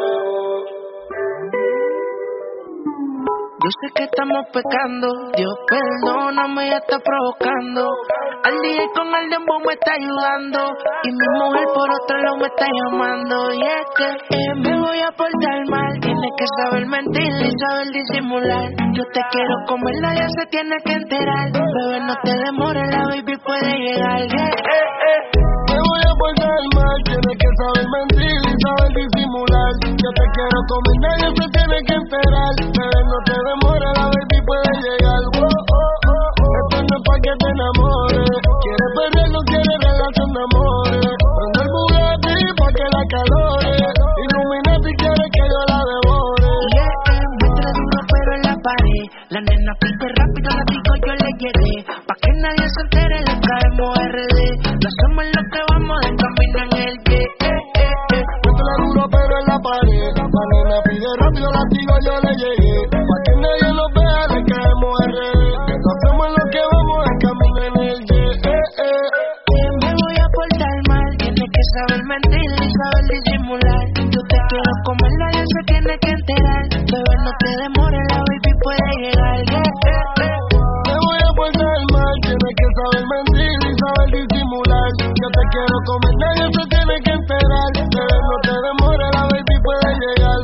Yo sé que estamos pecando, Dios perdóname, ya está provocando. Al día con el dembow me está ayudando, y mi mujer por otro lado me está llamando. Y es que eh, me voy a portar mal, tienes que saber mentir y saber disimular. Yo te quiero comer, nadie se tiene que enterar. Bebé, no te demores, la baby puede llegar. Yeah, eh, eh. Me voy a portar mal, tienes que saber mentir y saber disimular. Yo te quiero comer, nadie se tiene que enterar. Bebé, no te demores, la baby puede llegar. Oh, oh, oh, oh. Esto no es pa' que te enamores. Quieres perder, no quieres relación de amores. Prende el Bugatti pa' que la calore. Illuminati quiere que yo la devore. Yeah, eh, muestra duro pero en la pared. La nena pide rápido, la digo yo le llegué. Pa' que nadie se entere, le caemos R D. Lo hacemos en lo que vamos de camino en el Y. Eh, eh, eh. Muestra duro pero en la pared. La nena pide rápido, la digo yo le llegué. Pa' que nadie lo vea, le caemos R D. Lo hacemos en lo que vamos de camino en el Y. Eh, eh. Eh, me voy a portar mal, tienes que saber mentir y saber disimular. Yo te quiero comer, nadie se tiene que enterar. Bebé, no te demores, la baby puede llegar. Yeah, eh, eh. Me voy a portar mal, tienes que saber mentir y saber disimular. Yo te quiero comer, nadie se tiene que enterar. Bebé, no te demores, la baby puede llegar.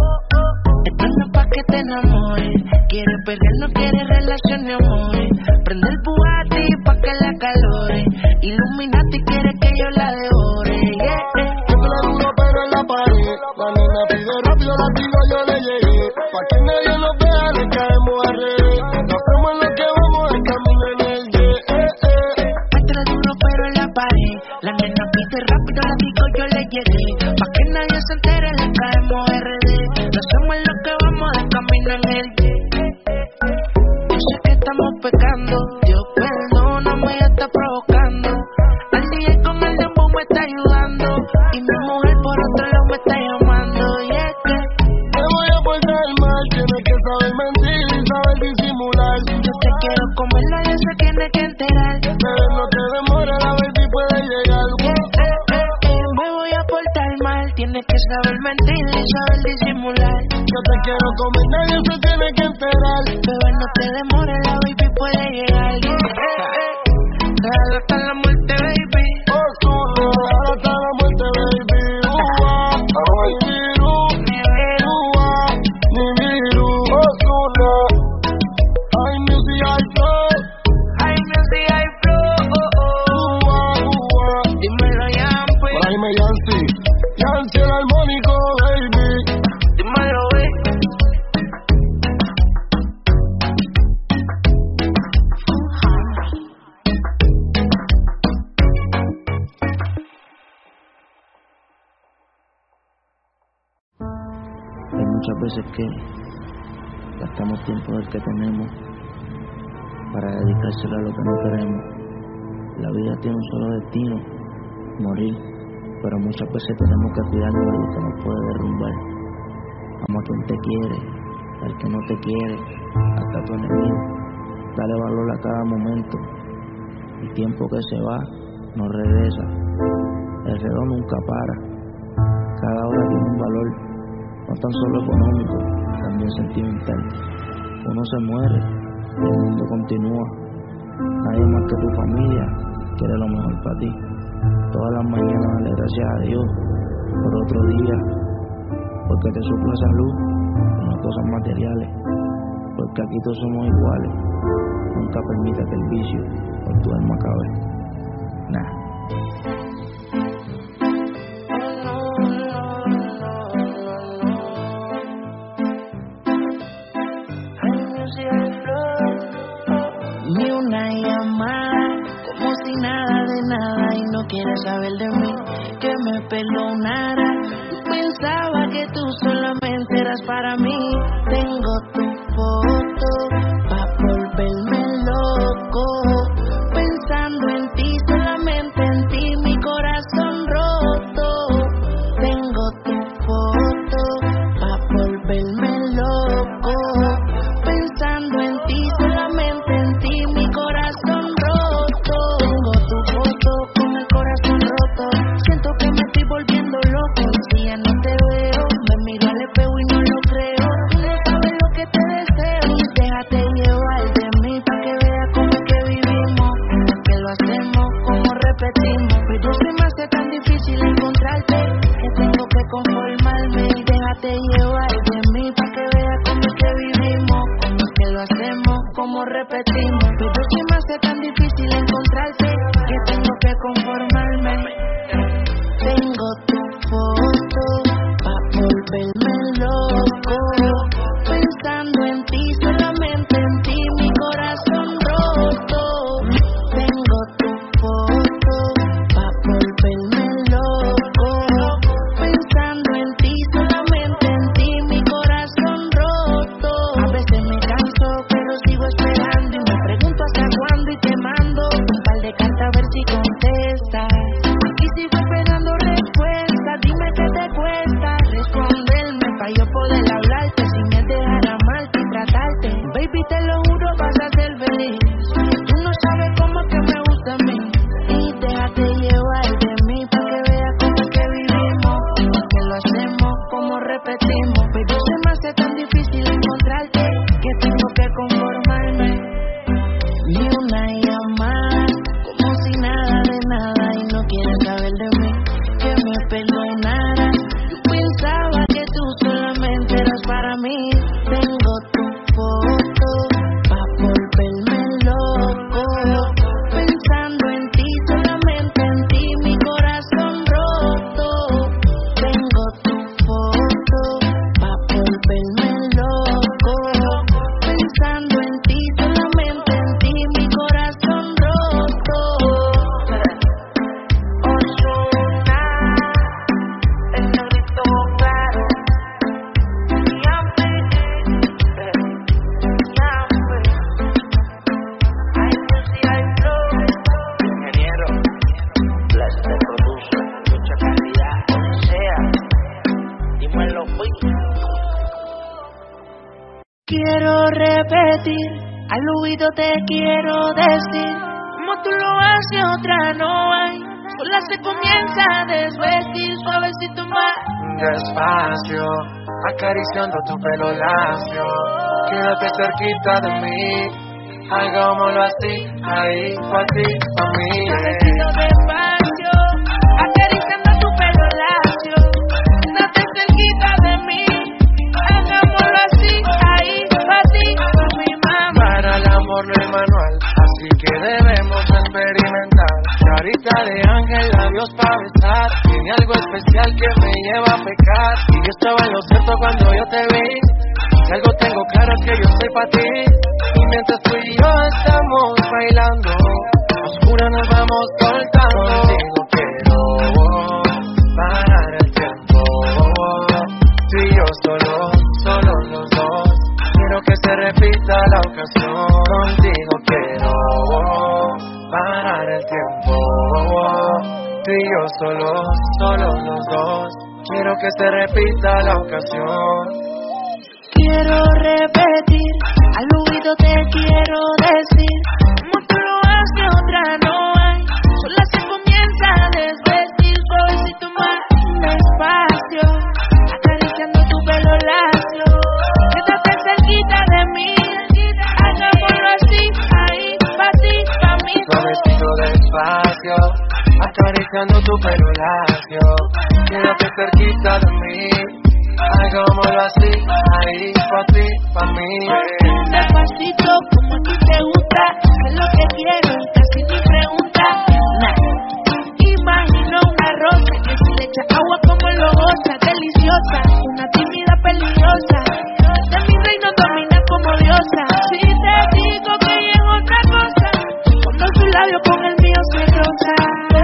Esto no es pa' que te enamores. Quiere perder, no quiere relación ni amores. Prende el Bugatti pa' que la calore. Illuminati quiere que yo la devore. Yeah, yeah. Muestra duro pero en la pared. La nena pide rápido, la digo yo le llegué. Pa' que nadie lo vea, le caemos a red. Lo hacemos en lo que vamos, el camino en el Y. Eh, eh. Muestra duro pero en la pared. La nena pide rápido, la digo yo le llegué. Pa' que nadie se entere, le caemos R D. Lo hacemos en lo que vamos de camino en el Y. Yo sé que estamos pecando, Dios perdóname, ya está provocando. Al día con el dembow me está ayudando, y mi mujer por otro lado me está llamando. Y es que me voy a portar mal, tienes que saber mentir y saber disimular. yo te quiero comer, nadie se tiene que enterar. Bebé, no te demores, la baby puede llegar. Eh, eh, eh, me voy a portar mal, tienes que saber mentir y saber disimular. Yo te quiero comer, nadie se tiene que enterar. Bebé, no te demores, la baby puede llegar. Yeah, eh, eh. Déjala hasta la muerte, baby. Osuna, hasta la muerte, baby. Ua, ay, viru, ua, ni viru. Osuna, ay, music, ay, flow. Ay, music, ay, flow. Oh, oh. Ua, ua. Dímelo, Yampi. Por ahí me Yancy, Yancy el armónico, baby. Dímelo, wey. Hay muchas veces que gastamos tiempo del que tenemos para dedicárselo a lo que no queremos. La vida tiene un solo destino, morir, pero muchas veces tenemos que cuidarnos de lo que nos puede derrumbar. Ama a quien te quiere, al que no te quiere, hasta tu enemigo. Dale valor a cada momento. El tiempo que se va no regresa. El reloj nunca para. Cada hora tiene un valor, no tan solo económico, también sentimental. Uno se muere y el mundo continúa. Nadie más que tu familia quiere lo mejor para ti. Todas las mañanas dale gracias a Dios por otro día, porque te suple salud y no cosas materiales, porque aquí todos somos iguales. Nunca permita que el vicio o duermo acabé. Nah. Ni una llamada, como si nada de nada, y no quieres saber de mí, que me perdonara. Yo pensaba que tú solamente eras para mí. Tengo tu foto pa' volverme loco, pensando en ti, solamente en ti, mi corazón roto. Tengo tu foto pa' volverme loco, pensando en ti, solamente en ti, mi corazón roto. Tengo tu foto con el corazón roto, siento que me estoy volviendo loco. Si ya no te veo, me miro al espejo y no lo creo. Tú no sabes lo que te deseo, y déjate llevar de mí pa' que veas cómo es que vivimos, que lo hacemos, como repetimos. Pero se me hace tan difícil encontrarte, que tengo que conformarme. Y déjate llevar de mí pa' que veas cómo es que vivimos, que lo hacemos, como repetimos. Pero se me hace tan difícil encontrarte, que tengo que conformarme. Tengo tu foto pa' volverme loco, pensando en ti, solamente en ti, mi corazón roto. Tengo tu foto pa' volverme loco, pensando en ti, solamente en ti, mi corazón roto. A veces me canso, pero sigo esperando, y me pregunto hasta cuándo, y te mando un par de cartas a ver si contestas. Y sigo esperando respuesta, dime qué te cuesta responderme, pa' yo poder hablarte, sin me dejar amarte y tratarte. Baby, te lo juro, vas a ser feliz. Tú no sabes cómo que me gusta a mí, y déjate llevar de mí pa' que veas cómo es que vivimos, que lo hacemos, como repetimos. Pero se me hace tan difícil encontrarte, que tengo que conformarme. Ni una llamada, como si nada de nada, y no quieres saber de mí, que me perdonara. Yo pensaba que tú solamente eras para mí. Tengo tu foto pa' volverme loco, pensando en ti, solamente en ti, mi corazón roto. Tengo tu foto pa' volverme loco, pensando en ti, solamente en ti, mi corazón roto. Ozuna, el negrito claro, siempre, siempre. Hay luz y hay flor. Ingeniero, Flash te produce mucha calidad, donde sea. Dímelo, pues. Quiero repetir, al oído te quiero decir, como tú lo haces otra no hay, sola se comienza a desvestir, suavecito más. Despacio, acariciando tu pelo lacio, quédate cerquita de mí, hagámoslo así, ahí, pa' ti, pa' mí. Suavecito despacio, acariciando tu pelo lacio, quédate cerquita de mí, hagámoslo así, ahí, pa' ti, pa' mi mamá. Para el amor no hay manual, así que debemos experimentar. Carita de ángel, labios pa' besar, tiene algo especial que me lleva a pecar. Y yo estaba en lo cierto cuando yo te vi, si algo tengo claro es que yo soy pa' ti. Y mientras tú y yo estamos bailando, a oscuras nos vamos soltando. Contigo quiero parar el tiempo, tú y yo solo, solo los dos. Quiero que se repita la ocasión. Contigo quiero parar el tiempo, tú y yo solo, solo los dos. Quiero que se repita la ocasión. Quiero repetir, al oído te quiero decir, como tú lo haces otra no hay, sola se comienza a desvestir, suavecito más despacio, acariciando tu pelo lacio, quédate cerquita de mí, hagámoslo así, ahí, pa' ti, pa' mí. Suavecito despacio, acariciando tu pelo lacio, quédate cerquita de mí, hagámoslo así, ahí pa' ti, pa' mí. Despacito, como a ti te gusta, es lo que quiero, casi ni pregunta. Nah. Imagino una rosa que si le echa agua como lo goza, deliciosa, una tímida peligrosa. De mi reino domina como diosa. Si te digo que ella es otra cosa, cuando su labio con el mío se roza.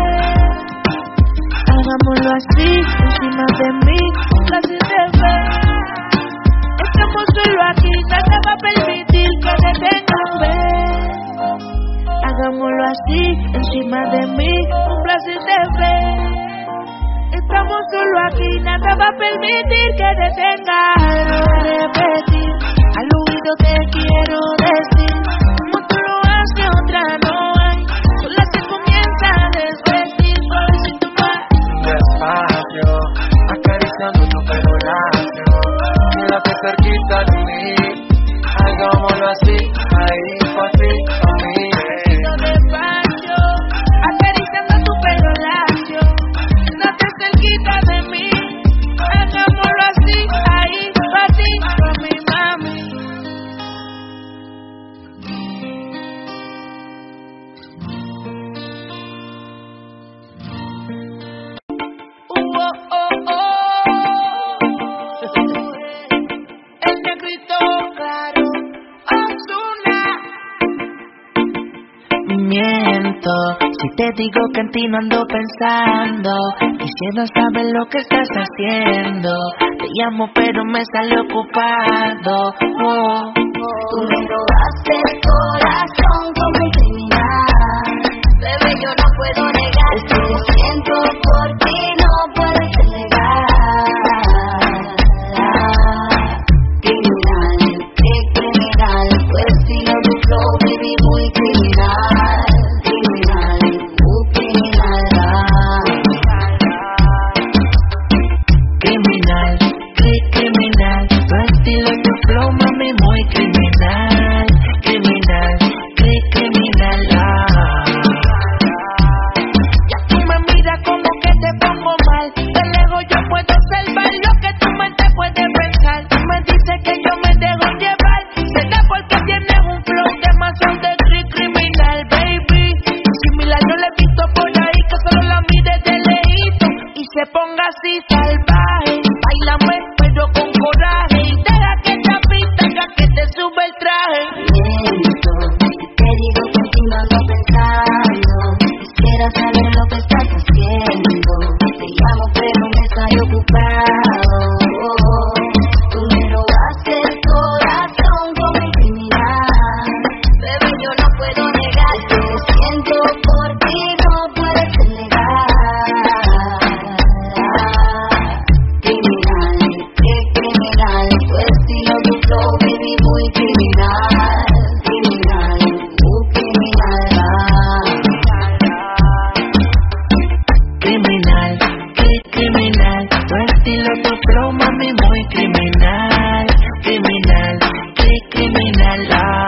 Hagámoslo así, encima de mí, placer de ver. Estamos solo aquí, nada va a permitir que te tengan ver. Hagámoslo así, encima de mí, un placer de ver. Estamos solo aquí, nada va a permitir que te tengan. Repetir, al oído te quiero decir, como tú lo haces otra no hay. Sola se comienza a desvestir, suavecito más. Despacio, acariciando tu pelo lacio, quédate cerquita de mí, hagámoslo así, ahí pa' ti, pa' mí. Despacio, acariciando tu pelo lacio, quédate cerquita de mí, hagámoslo así, ahí pa' ti, pa' mi mami. Uh, oh, oh, oh. El negrito claro, Ozuna. Miento, si te digo que en ti no ando pensando, quisiera saber lo que estás haciendo. Te llamo pero me sale ocupado. Oh, oh. Tú me robaste el corazón como un criminal. Bebé, yo no puedo negar que lo siento por ti, no puedes negar. Criminal, qué criminal, tu estilo, tu flow, baby, muy criminal. Criminal, muy criminal. Criminal, qué criminal, tu estilo, tu flow, mami, muy criminal. Criminal, qué criminal. Ya tú me miras como que te pongo mal, de lejos yo puedo observar lo que tu mente puede pensar. Tú me dices que yo me dejo llevar, será porque tienes un flow demasiado de cri- criminal, baby. Similar yo le he visto por ahí que solo la mire de lejito y se ponga así salvaje. Bailame pero con coraje y deja que esta pista haga que te sube el traje. Miento, si te digo que en ti no ando pensando, quisiera saber lo que estás haciendo. Te llamo pero me sale ocupado. Tú me robaste el corazón como un criminal. Bebé, yo no puedo negar que lo siento por ti, no puedes negar. Criminal, qué criminal, tu estilo, tu flow, baby, muy criminal. Criminal, muy criminal. Criminal, qué criminal, tu estilo, tu flow, mami, muy criminal. Criminal, qué criminal.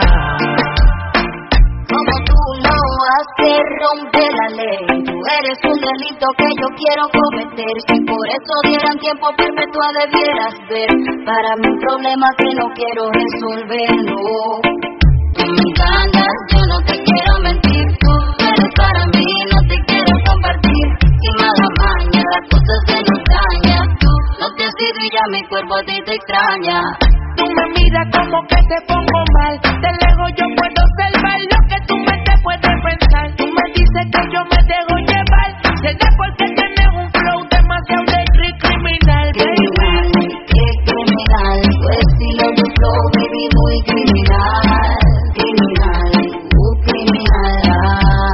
Como tú no haces romper la ley, tú eres un delito que yo quiero cometer. Si por eso dieran tiempo perpetua debieras ver, para mi problema que no quiero resolver, no. Tú me encantas, yo no te quiero mentir, tú eres para mí, no te quiero compartir. Sin mala maña, las cosas se nos dañan, tú no te has ido y ya mi cuerpo a ti te extraña. Tú me miras como que te pongo mal, de lejos yo puedo observar lo que tu mente puede pensar. Tú me dices que yo me dejo llevar, será porque tienes un flow demasiado de cri- criminal, baby. Criminal, qué criminal, tu estilo, tu flow, baby, muy criminal. Criminal, muy criminal.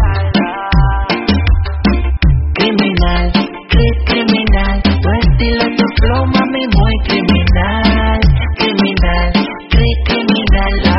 Criminal, qué criminal, tu estilo, tu flow, mami, muy criminal. Criminal, qué criminal.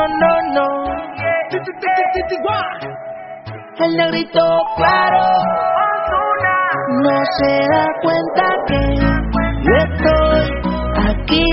no, no. El negrito claro no se da cuenta que yo estoy aquí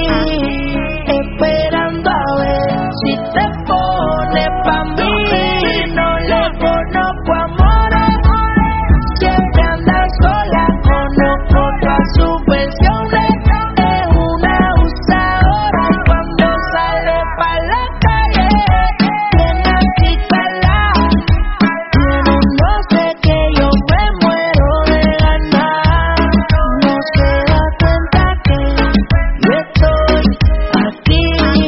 esperando a ver si te pone pa' mí. No le conozco amores, siempre anda sola, conozco todas sus versiones. Es una abusadora cuando sale pa' la calle, tiene acicalada, tiene un no sé que yo me muero de ganar. No se da cuenta que yo estoy aquí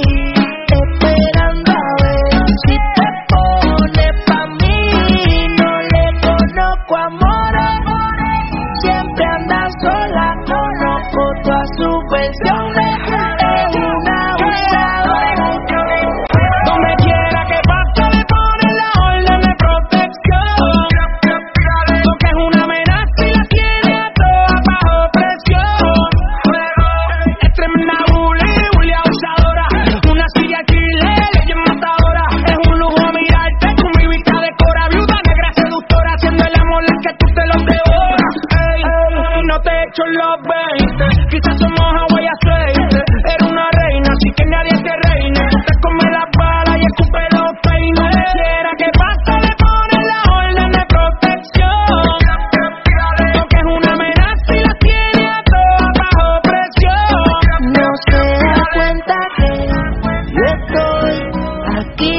esperando a ver si te pone pa' mí. No le conozco amores, siempre anda sola, conozco todas sus versiones. Es una abusadora. Donde quiera que pase le pone la orden de protección, porque es una amenaza y la tiene a todas bajo presión. Es tremenda bully, bully abusadora, una silla chile, ley matadora. Es un lujo mirarte con mi vista de cora, viuda negra seductora, haciendo el amor el que tú te lo devoras. Ey, y no te echo los veinte, quizás somos agua y aceite. Eres una reina, así que nadie te reine. Te come las balas y escupe los peines. Quiera que pase le pone la orden de protección, porque es una amenaza y la tiene a todas bajo presión. No se da cuenta que yo estoy aquí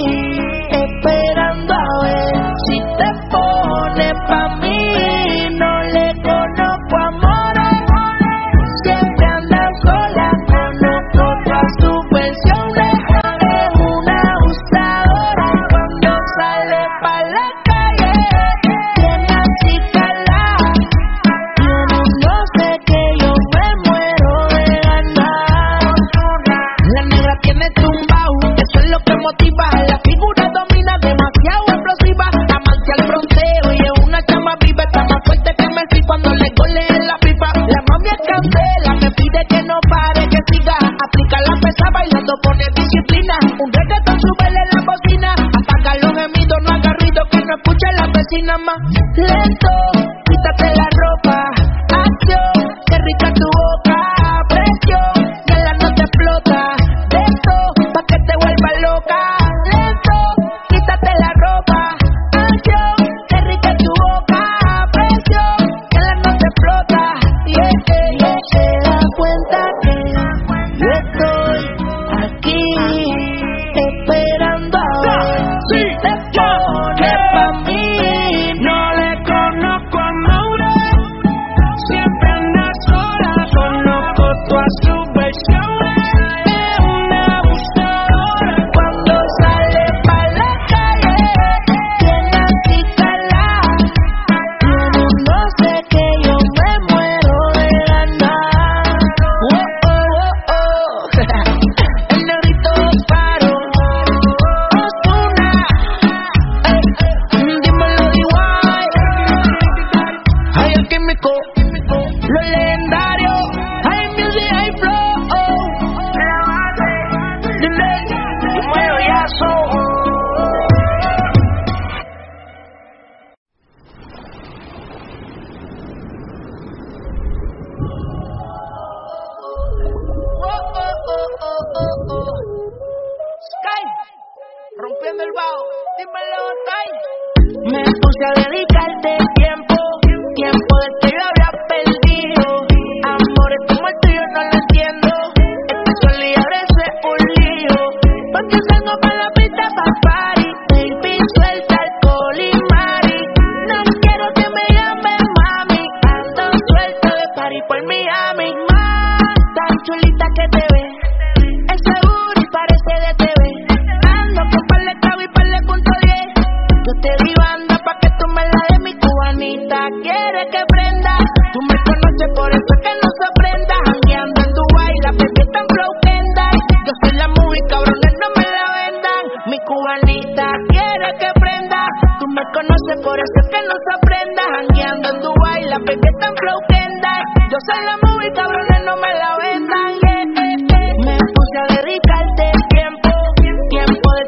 esperando a ver si te pone pa' mí. No le conozco amores, siempre anda sola, conozco todas sus versiones. Es una abusadora cuando sale pa' la calle, tiene acicalada, tiene un no sé que yo me muero de ganar. La negra tiene tumbao, eso es lo que motiva. La figura domina, demasiado explosiva. Amante al fronteo y es una chama viva. Está más fuerte que Messi cuando le gole en la pipa. La mami es candela, me pide que no pare, que siga. Aplica la pesa bailando, pone disciplina. Un reggaetón, súbele la bocina. Apaga los gemidos, no haga ruido, que no escuche la vecina más. Lento, quítate la ropa. Acción, qué rica tu boca. Presión, que la no te explota. Lento, pa' que te vuelva loca. Lento, quítate la ropa. Acción, qué rica tu boca. Presión, que la no te explota. Yeah, yeah, yeah. Se da cuenta que yo estoy aquí esperando a ver si te pone pa' mí. No le conozco amores, siempre anda sola, conozco todas sus versiones. Es una abusadora Cuando sale pa' la calle, tiene acicalada, tiene un no sé que yo me muero de ganar. Oh, oh, oh, oh. El negrito paro, Ozuna, ey, dímelo de igual. Hay el químico, lo legendario, hay music, hay flow. Dile, muero ya soy. Sky, rompiendo el bajo, dímelo, Sky. Me puse a dedicarte tiempo, tiempo de que yo había perdido. Amores como el tuyo no lo entiendo, este sol y ahora ese es un lío. Porque salgo pa' la pista pa' party, baby suelta alcohol y mari. No quiero que me llamen mami, ando suelta de party por Miami. Más tan chulita que te ves, el seguro y parece de T V. Ando con par de clavo y par de punto diez. Yo te di banda pa' que tú me la des, mi cubanita quiere que prenda. Tú me conoces, por eso es que no se prenda. Jangueando en Dubai, la baby está en Flow Kendall. Yo soy la movie, cabrones, no me la vendan. Mi cubanita quiere que prenda. Tú me conoces, por eso es que no se prenda. Jangueando en Dubai, la baby está en Flow Kendall. Yo soy la movie, cabrones, no me la vendan. Yeah, yeah, yeah. Me puse a dedicarte tiempo, tiempo de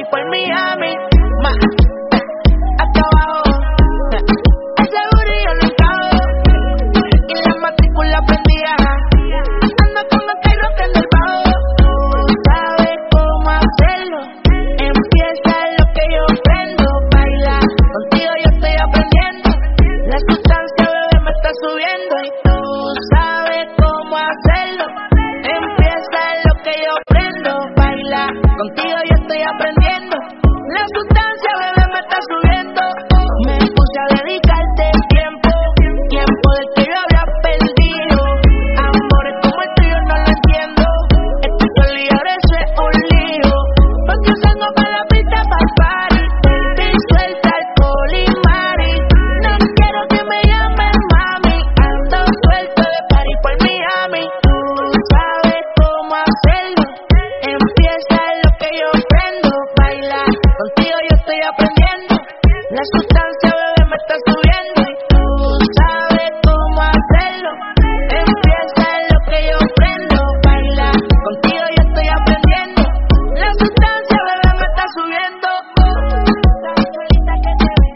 party por Miami. Ma, hasta abajo. Ese booty yo lo encajo. Y la matrícula prendida. Ando con los carros que en el bajo. Tú sabes cómo hacerlo. Empieza lo que yo prendo. Baila, contigo yo estoy aprendiendo. La sustancia, bebé, me está subiendo. Y tú sabes cómo hacerlo. Empieza lo que yo prendo. Baila, contigo yo estoy aprendiendo. La sustancia, bebé, me está subiendo. Me puse a dedicarte tiempo. Tiempo del que yo había perdido. Amores como el tuyo no lo entiendo. Estoy solía, ahora eso es un lío. Porque salgo para la pista pa' party. Baby, suelta alcohol y mari. No quiero que me llamen mami. Ando suelto de party por Miami. Tú sabes cómo hacerlo. Empieza lo que yo prendo. Baila, contigo yo estoy aprendiendo. La sustancia, bebé, me está subiendo. Y tú sabes cómo hacerlo. Empieza lo que yo prendo. Baila, contigo yo estoy aprendiendo. La sustancia, bebé, me está subiendo. Tan solita que te ves.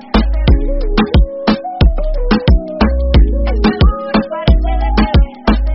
El seguro parece de T V.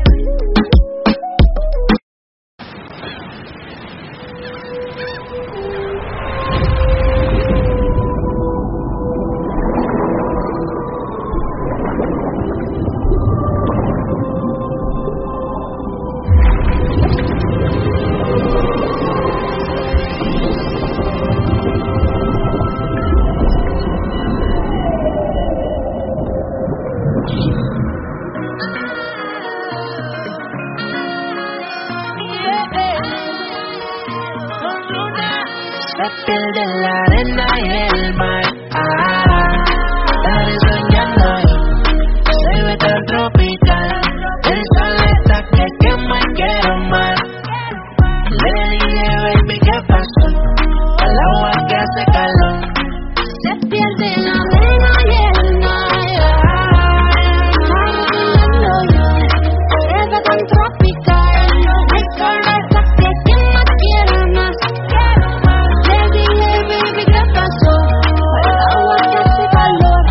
Se pierde en la arena y el mar. Ah, estaré soñando. Se ve tan tropical. El sol está que quema y quiero más. Le dije, baby, ¿qué pasó? Al agua que hace calor. Se pierde en la arena y el mar. Se ve tan tropical. El sol está que quema, quiero más. Le dije, baby, ¿qué pasó? Al agua que hace calor.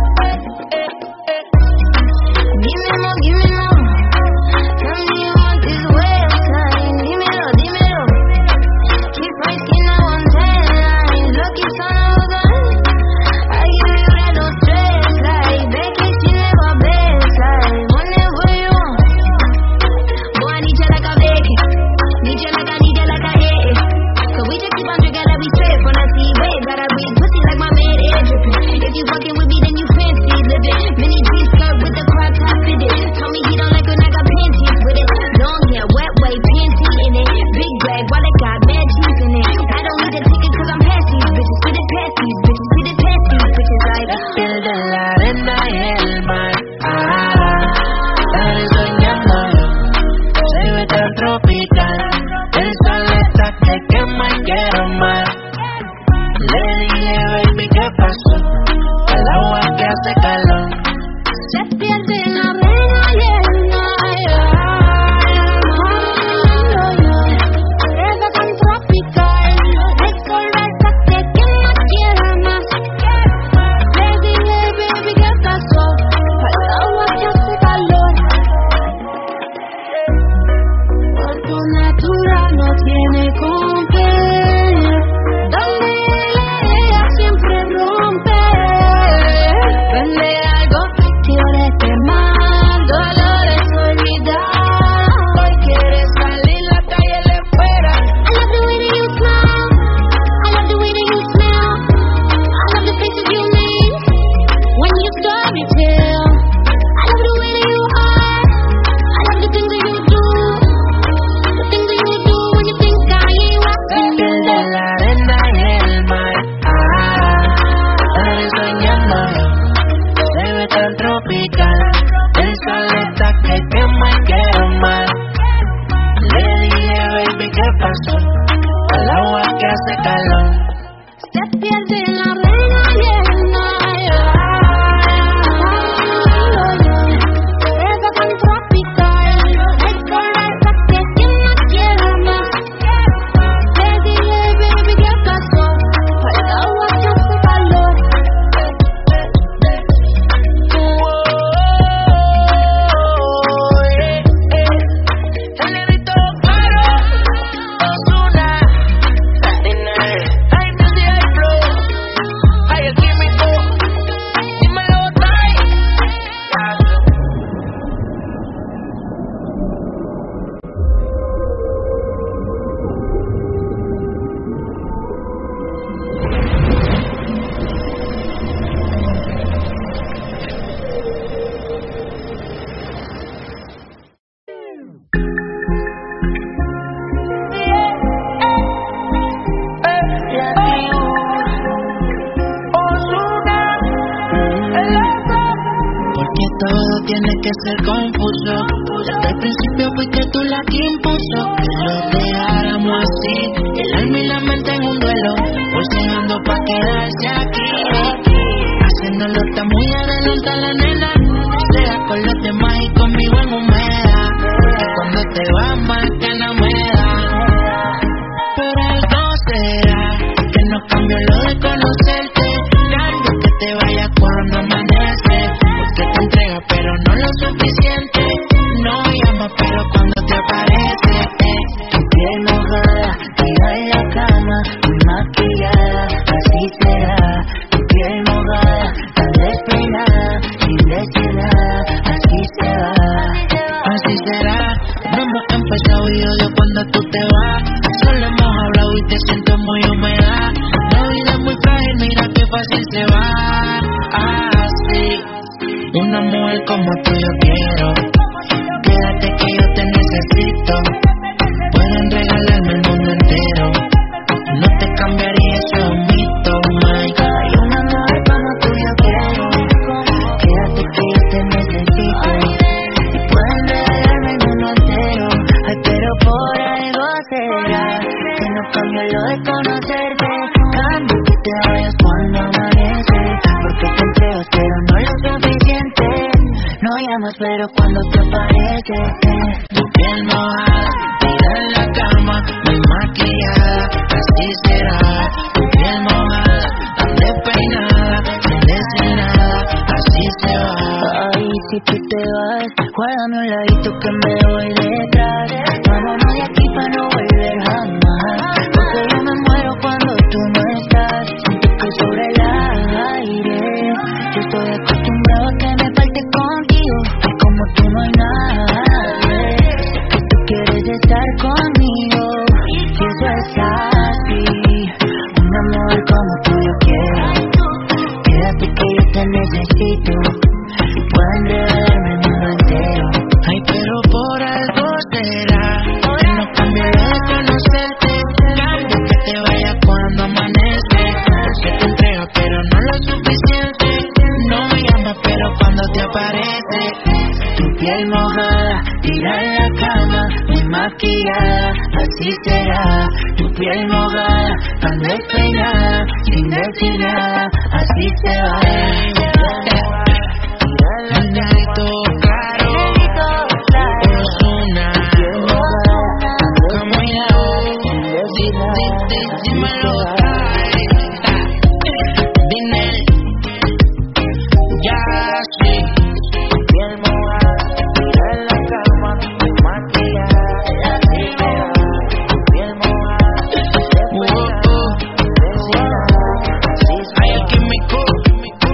Dímelo, dímelo. Tell me you want this website. Dímelo, dímelo. Keep my skin up on ten lines. Lucky son of a gun. I give you that no stress. Like vacation never best. Like whenever you want. Boy, I need you like a Vicky. Need you like I need you like a hit. So we just keep on drinking that we straight from the sea wave. Gotta be pussy like my man air dripping. If you fucking with me, then you fancy living. Mini G skirt with the crop top fitted. Told me he don't like when I got panties with it. Long hair, wet way, panty in it. Big bag, while it got mad cheese in it. I don't need a ticket cause I'm past these bitches. Put it past these bitches. Put it past these bitches like. Se pierde en la arena y el mar. Ah, estaré soñando. Se ve tan tropical. El sol está que quema y quiero más. Le dije, baby, ¿qué pasó? Al agua que hace calor. Se pierde en la arena y el mar. Se ve tan tropical. El sol está que quema, quiero más. Le dije, baby, ¿qué pasó? Al agua que hace calor. Por natura no tiene complejo. Donde ella siempre rompe. Prende algo, tienes que más dolores olvidados. Hoy quieres salir, la calle le espera. I love the way that you smile. I love the way that you smell. I love the faces you make when you storytell. I love the way that you are. I love the things that you do. The things that you do when you think I ain't watching you. Pierde en la arena y el mar. Ah, estaré soñando. Se ve tan tropical. El sol está que quema y quiero más. Le dije, baby, ¿qué pasó? Al agua que hace calor. Se pierde en la arena y el mar. Se ve tan tropical. El sol está que quema, quiero más. Le dije, baby, ¿qué pasó? tiene que ser confuso. Desde el principio fuiste tú la que impuso que lo dejáramos así. El alma y la mente en un duelo, forceando pa' quedarse aquí. Haciéndolo está muy adelante la nena, sea con los demás y conmigo en humedad. Que cuando te vas más ganas me da. Por algo será que no cambió lo de conocerte. Cambio que te vayas cuando amanece, porque te entrega pero no lo suficiente. No llama pero cuando te aparece, eh. Tu piel mojada, tira en la cama, muy maquillada, así será. Tu piel mojada, tan despeinada, sin decir nada, así se va. Así será, no hemos empezado y odio cuando tú te vas. Solo hemos hablado y te siento muy húmeda. La vida es muy frágil, mira qué fácil se va. Así, una mujer como tú yo quiero. Quédate que yo te necesito. Pueden regalarme el mundo entero, no te cambiaría, eso es un mito, Mike. Hay una mujer como tú yo quiero. Quédate que yo te necesito. Pueden regalarme el mundo entero. Ay, pero por algo será que no cambio lo de conocerte. Cambio que te vayas cuando amanece, porque te entregas pero no lo suficiente. No llamas pero cuando te aparece, eh. Tu piel mojada, tira en la cama, muy maquillada, así será. Tu piel mojada, tan despeinada, sin decir nada, así se va. Ay, si tú te vas, guárdame un ladito que me voy detrás. Vámonos de aquí para no volver jamás, porque yo me muero cuando tú no estás. Siento que sobre el aire yo estoy acostumbrado a que me falte contigo, y como tú no hay nada. Que tú quieres estar conmigo, y eso es así. Un amor como tú yo quiero. Quédate que yo te necesito. Pueden regalarme el mundo entero. Ay, pero por algo será que no cambio lo de conocerte. Cambio que te vayas cuando amanece, porque te entrega pero no lo suficiente. No me llamas pero cuando te aparece. Tu piel mojada, tira en la cama, muy maquillada, así será. Tu piel mojada, tan despeinada, sin decir nada, así se va. El negrito claro, Ozuna, Camilo, di, di, di, dímelo, trae. Dinel, ya sí. Tu piel mojada, tira en la cama, muy maquillada, así será. Tu piel mojada, Uh, uh, sin decir nada, así se Hay el va. químico.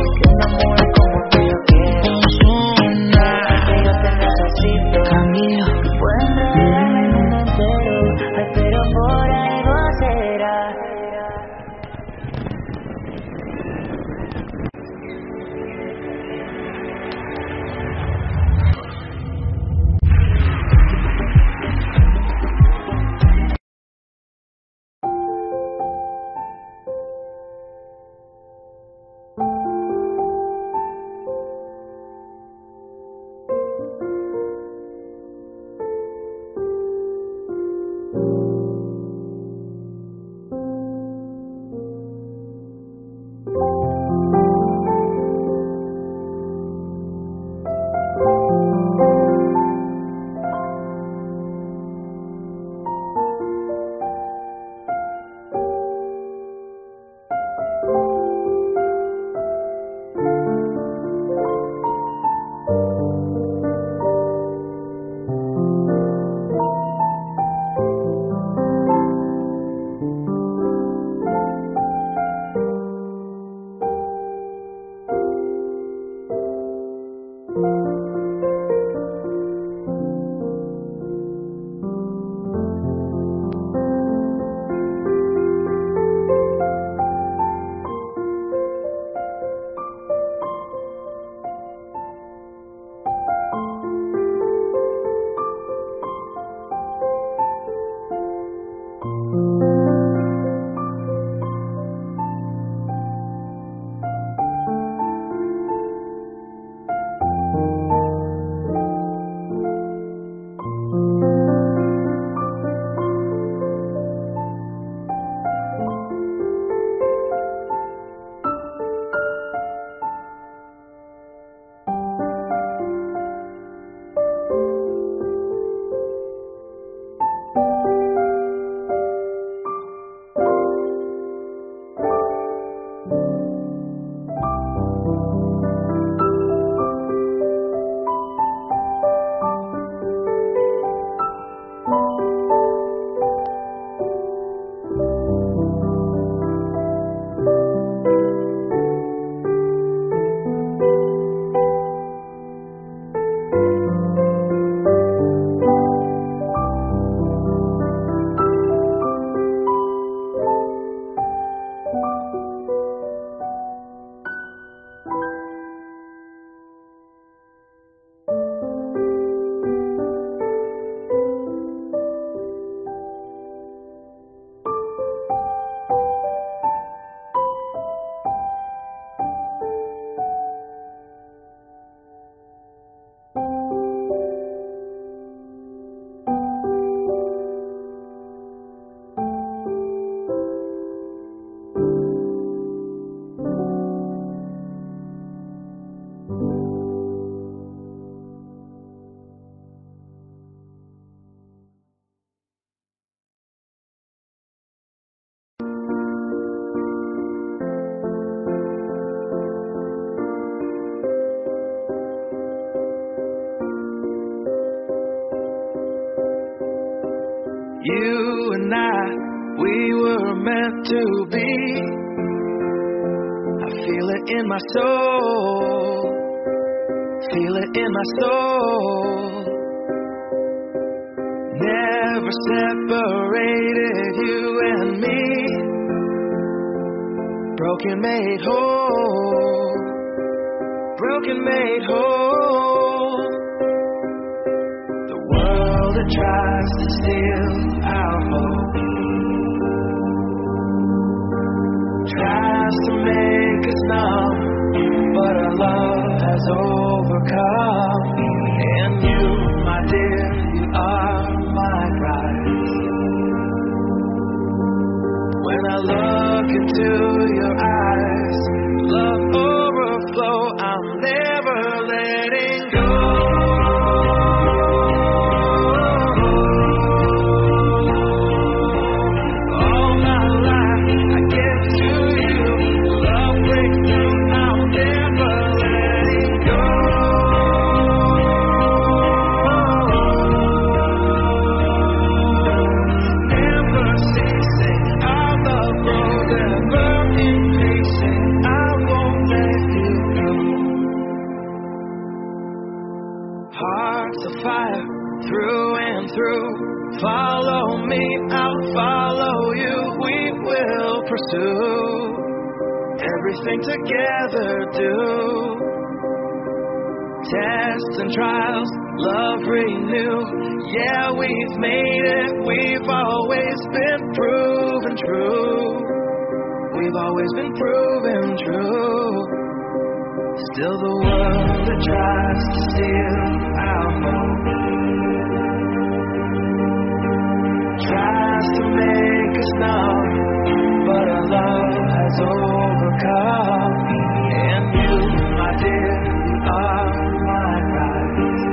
to be. I feel it in my soul, feel it in my soul. Never separated you and me. Broken made whole, broken made whole. The world that tries to steal our hope tries to make us numb, but our love has overcome. And you, my dear, you are my prize. When I look into your eyes, love overflow, I'm never letting go. All my life I give to you, love breaks through, I'm never letting go. Never ceasing, our love grows ever increasing, I won't let you go. Hearts of fire, through and through. Follow me, I'll follow you. We will pursue everything together. Do tests and trials, love renew. Yeah, we've made it. We've always been proven true. We've always been proven true. Still the world that tries to steal our hope tries to make us numb, but our love has overcome. And you, my dear, you are my prize.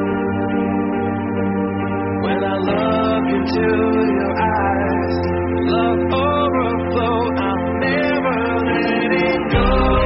When I look into your eyes, love overflow, I'm never letting go.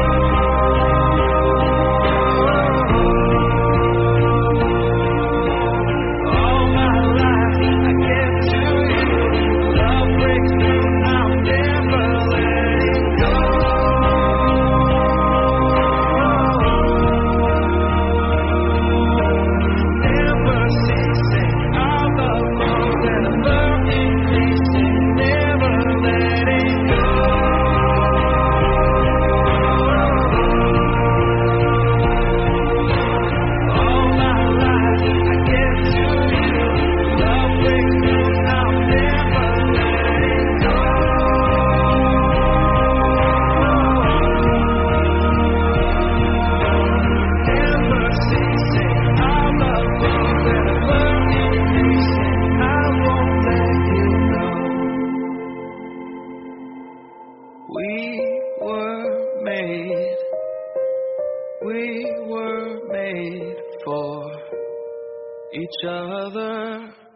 We were made, we were made for each other.